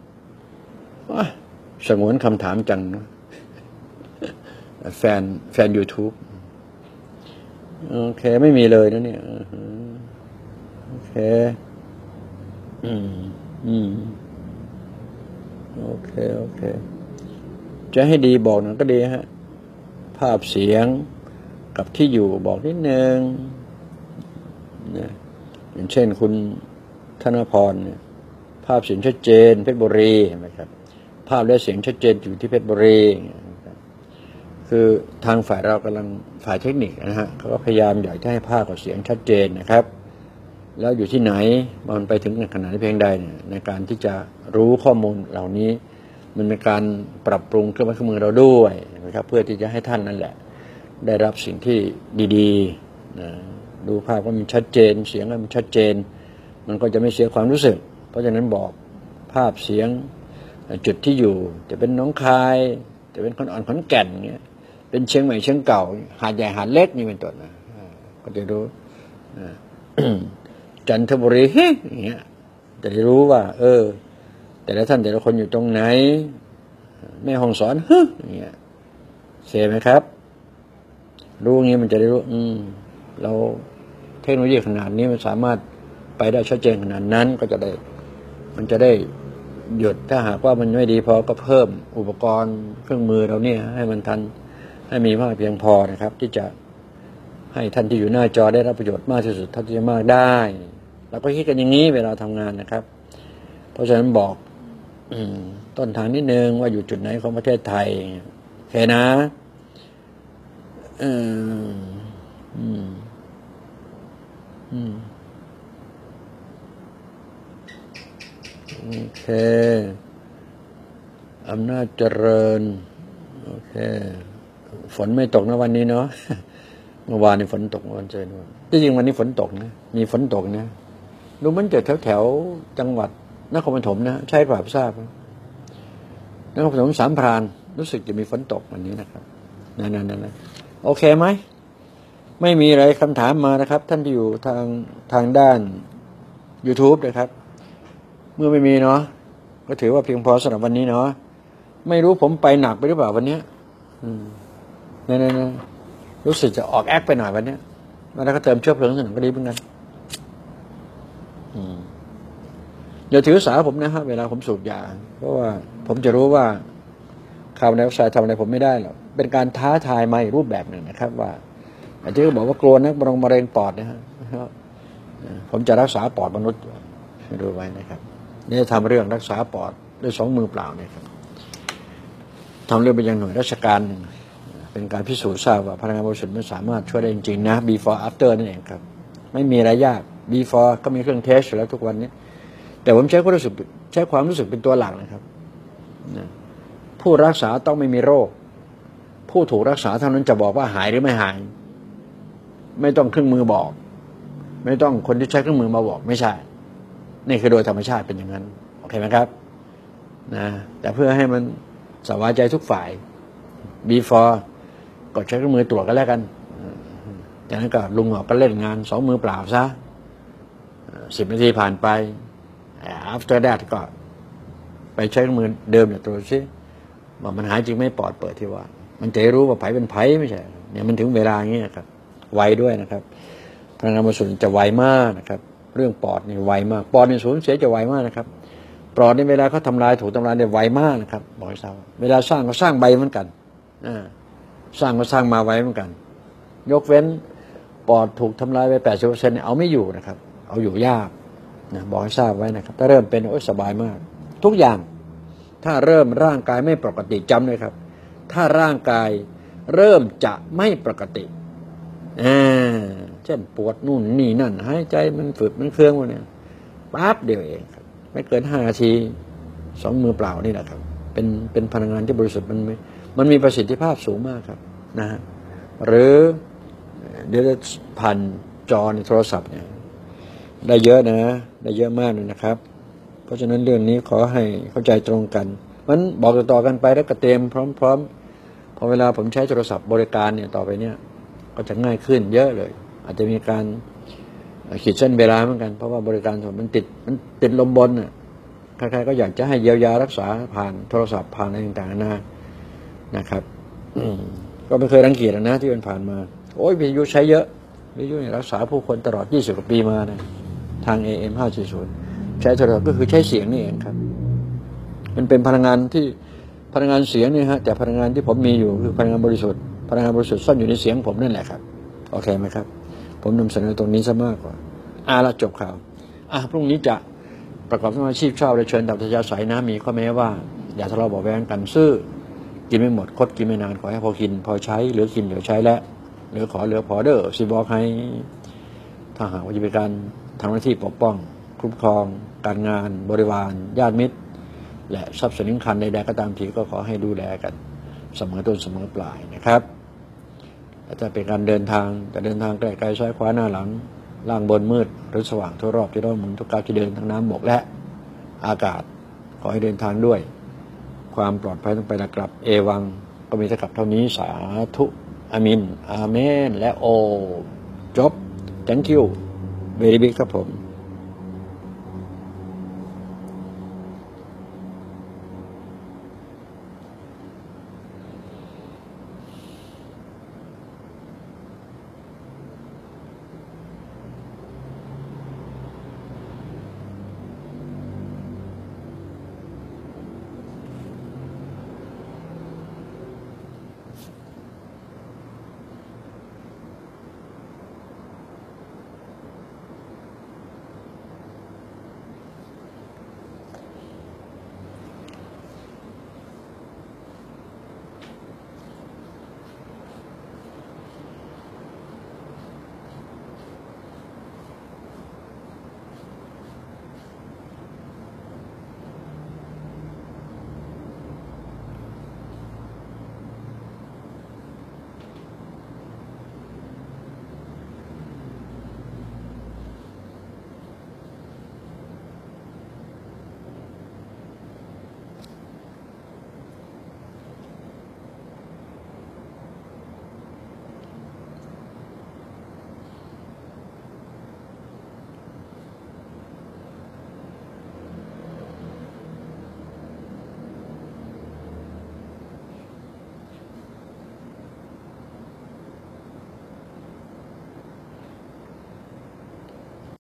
สงวนคำถามจังนะแฟนแฟน YouTube โอเคไม่มีเลยนะเนี่ยโอเคอืมอืมโอเคโอเคจะให้ดีบอกหน่อยก็ดีฮะภาพเสียงกับที่อยู่บอกนิดนึงนะอย่างเช่นคุณธนพรเนี่ยภาพเสียงชัดเจนเพชรบุรีเห็นไหมครับภาพและเสียงชัดเจนอยู่ที่เพชรบุรีคือทางฝ่ายเรากำลังฝ่ายเทคนิคนะฮะเขาก็พยายามอยากให้ภาพกับเสียงชัดเจนนะครับแล้วอยู่ที่ไหนมันไปถึงขนาดเพียงใดเนี่ยในการที่จะรู้ข้อมูลเหล่านี้มันเป็นการปรับปรุงเครื่องไม้เครื่องมือเราด้วยนะครับเพื่อที่จะให้ท่านนั่นแหละได้รับสิ่งที่ดีๆนะดูภาพว่ามันชัดเจนเสียงมันชัดเจนมันก็จะไม่เสียความรู้สึกเพราะฉะนั้นบอกภาพเสียงจุดที่อยู่จะเป็นหนองคายจะเป็นขอนอ่อนขอนแก่นเงี้ยเป็นเชียงใหม่เชียงเก่าหาดใหญ่หาดเล็กนี่เป็นต้นนะก็จะรู้จันทบุรีอย่างเงี้ยจะได้รู้ว่าเออแต่ละท่านแต่ละคนอยู่ตรงไหนแม่ห้องสอนฮึอย่างเงี้ยเสียไหมครับรู้อย่างงี้มันจะได้รู้อืมเราเทคโนโลยีขนาดนี้มันสามารถไปได้ชัดเจนขนาดนั้นก็จะได้มันจะได้หยุดถ้าหากว่ามันไม่ดีพอก็เพิ่มอุปกรณ์เครื่องมือเราเนี่ยให้มันทันให้มีมากเพียงพอนะครับที่จะให้ท่านที่อยู่หน้าจอได้รับประโยชน์มากที่สุดเท่าที่จะมากได้เราก็คิดกันอย่างนี้เวลาทำงานนะครับเพราะฉะนั้นบอกต้นทางนิดนึงว่าอยู่จุดไหนของประเทศไทยโอเคนะอืมอืมอืมโอเคอำนาจเจริญโอเคฝนไม่ตกนะวันนี้เนาะเมื่อวานนี่ฝนตกวันเจริญที่จริงวันนี้ฝนตกนะมีฝนตกนะดูมันจะแถวแถวจังหวัดนครปฐมนะใช่ป่าวทราบนครปฐมสามพรานรู้สึกจะมีฝนตกวันนี้นะครับนั่นนั่นนั่นโอเคไหมไม่มีอะไรคำถามมานะครับท่านที่อยู่ทางทางด้าน YouTube นะครับเมื่อไม่มีเนาะก็ถือว่าเพียงพอสำหรับวันนี้เนาะไม่รู้ผมไปหนักไปหรือเปล่าวันนี้อืมเนี่ยเนี่ยรู้สึกจะออกแอคไปหน่อยวันนี้แล้วก็เติมเชื้อเพลิงสักหน่อยก็ดีเหมือนกันอืมอย่าถือสาผมนะฮะเวลาผมสูบยาเพราะว่าผมจะรู้ว่าคาร์บอนไดออกไซด์ทำอะไรผมไม่ได้หรอกเป็นการท้าทายมาอีกรูปแบบหนึ่งนะครับว่าอาจารย์ก็บอกว่ากลัวนักมะเร็งปอดนะฮะผมจะรักษาปอดมนุษย์ดูไว้นะครับนี่จะทำเรื่องรักษาปอดด้วยสองมือเปล่าเนี่ยครับทำเรื่องไปยังหน่วยราชการหนึ่งเป็นการพิสูจน์ทราบว่าพลังงานบริสุทธิ์มันสามารถช่วยได้จริงๆนะ before after นั่นเองครับไม่มีอะไรยาก before ก็มีเครื่องเทสอยู่แล้วทุกวันนี้แต่ผมใช้ความรู้สึกใช้ความรู้สึกเป็นตัวหลักนะครับผู้รักษาต้องไม่มีโรคผู้ถูกรักษาเท่านั้นจะบอกว่าหายหรือไม่หายไม่ต้องเครื่องมือบอกไม่ต้องคนที่ใช้เครื่องมือมาบอกไม่ใช่นี่คือโดยธรรมชาติเป็นอย่างนั้นโอเคไหมครับนะแต่เพื่อให้มันสบายใจทุกฝ่าย before ก็ใช้เครื่องมือตรวจกันแล้วกันจากนั้นก็ลุงออกก็เล่นงานสองมือเปล่าซะสิบนาทีผ่านไป after that ก็ไปใช้เครื่องมือเดิมเนี่ยตรวจซิว่ามันหายจริงไม่ปอดเปิดที่ว่ามันจะรู้ว่าไผเป็นไผไม่ใช่เนี่ยมันถึงเวลาอย่างนี้นะครับไวด้วยนะครับพลังงานบริสุทธิ์จะไวมากนะครับเรื่องปอดนี่ไวมากปอดนี่สูญเสียจะไวมากนะครับปอดในเวลาเขาทำลายถูกทำลายเนี่ยไวมากนะครับบอกให้ทราบเวลาสร้างก็สร้างใบเหมือนกันสร้างก็สร้างมาไว้เหมือนกันยกเว้นปอดถูกทำลายไปแปดสิบเปอร์เซ็นต์เอาไม่อยู่นะครับเอาอยู่ยากนะบอกให้ทราบไว้นะครับถ้าเริ่มเป็นโอ้ยสบายมากทุกอย่างถ้าเริ่มร่างกายไม่ปกติจำเลยครับถ้าร่างกายเริ่มจะไม่ปกติอ่าเช่นปวดนู่นนี่นั่นหายใจมันฝืดมันเครื่องวะเนี่ยปั๊บเดียวเองครับไม่เกินห้านาทีสองมือเปล่านี่แหละครับเป็นเป็นพลังงานที่บริสุทธิ์มันมันมีประสิทธิภาพสูงมากครับนะฮะหรือเดี๋ยวผ่านจอในโทรศัพท์เนี่ยได้เยอะนะได้เยอะมากเลยนะครับเพราะฉะนั้นเรื่องนี้ขอให้เข้าใจตรงกันมันบอกต่อๆกันไปแล้วก็เตรียมพร้อมๆพอเวลาผมใช้โทรศัพท์บริการเนี่ยต่อไปเนี่ยก็จะง่ายขึ้นเยอะเลยอาจจะมีการขีดเส้นเวลาเหมือนกันเพราะว่าบริการมันติดมันติดลมบนน่ะใครๆก็อยากจะให้เยียวยารักษาผ่านโทรศัพท์ผ่านอะไรต่างๆนะนะครับก็ไม่เคยรังเกียจนะที่มันผ่านมาโอ้ยวิทยุใช้เยอะวิทยุเนี่ยรักษาผู้คนตลอดยี่สิบกว่าปีมานะทาง เอ เอ็ม ห้าสี่ศูนย์ใช้โทรศัพท์ก็คือใช้เสียงนี่เองครับมันเป็นพลังงานที่พลังงานเสียงนี่ฮะแต่พลังงานที่ผมมีอยู่คือพลังงานบริสุทธิ์พลังงานบริสุทธิ์ซ่อนอยู่ในเสียงผมนั่นแหละครับโอเคไหมครับผมนำเสนอตรงนี้ซะมากกว่าอ่าละจบข่าวอ่ะพรุ่งนี้จะประกอบอาชีพชอบเลยเชิญดับทยาสายนะมีข้อแม้ว่าอย่าทะเลาะเบาะแว้งกันซื่อกินไม่หมดคดกินไม่นานขอให้พอกินพอใช้เหลือกินเหลือใช้และเหลือขอเหลือพอเด้อสิบอกให้ถ้าหากว่าจะเป็นการทำหน้าที่ปกป้องคุ้มครองการงานบริวารญาติมิตรและทรัพย์สินคันใดๆก็ตามทีก็ขอให้ดูแลกันเสมอต้นเสมอปลายนะครับและถ้าเป็นการเดินทางจะเดินทางไกลๆซ้ายขวาหน้าหลังล่างบนมืดหรือสว่างทั่วรอบที่รอบหมุนทุกก้าวที่เดินทั้งน้ำบกและอากาศขอให้เดินทางด้วยความปลอดภัยต้องไปและกลับเอวังก็มีเท่ากับเท่านี้สาธุอามินอาเมนและโอจบ thank you very big ครับผม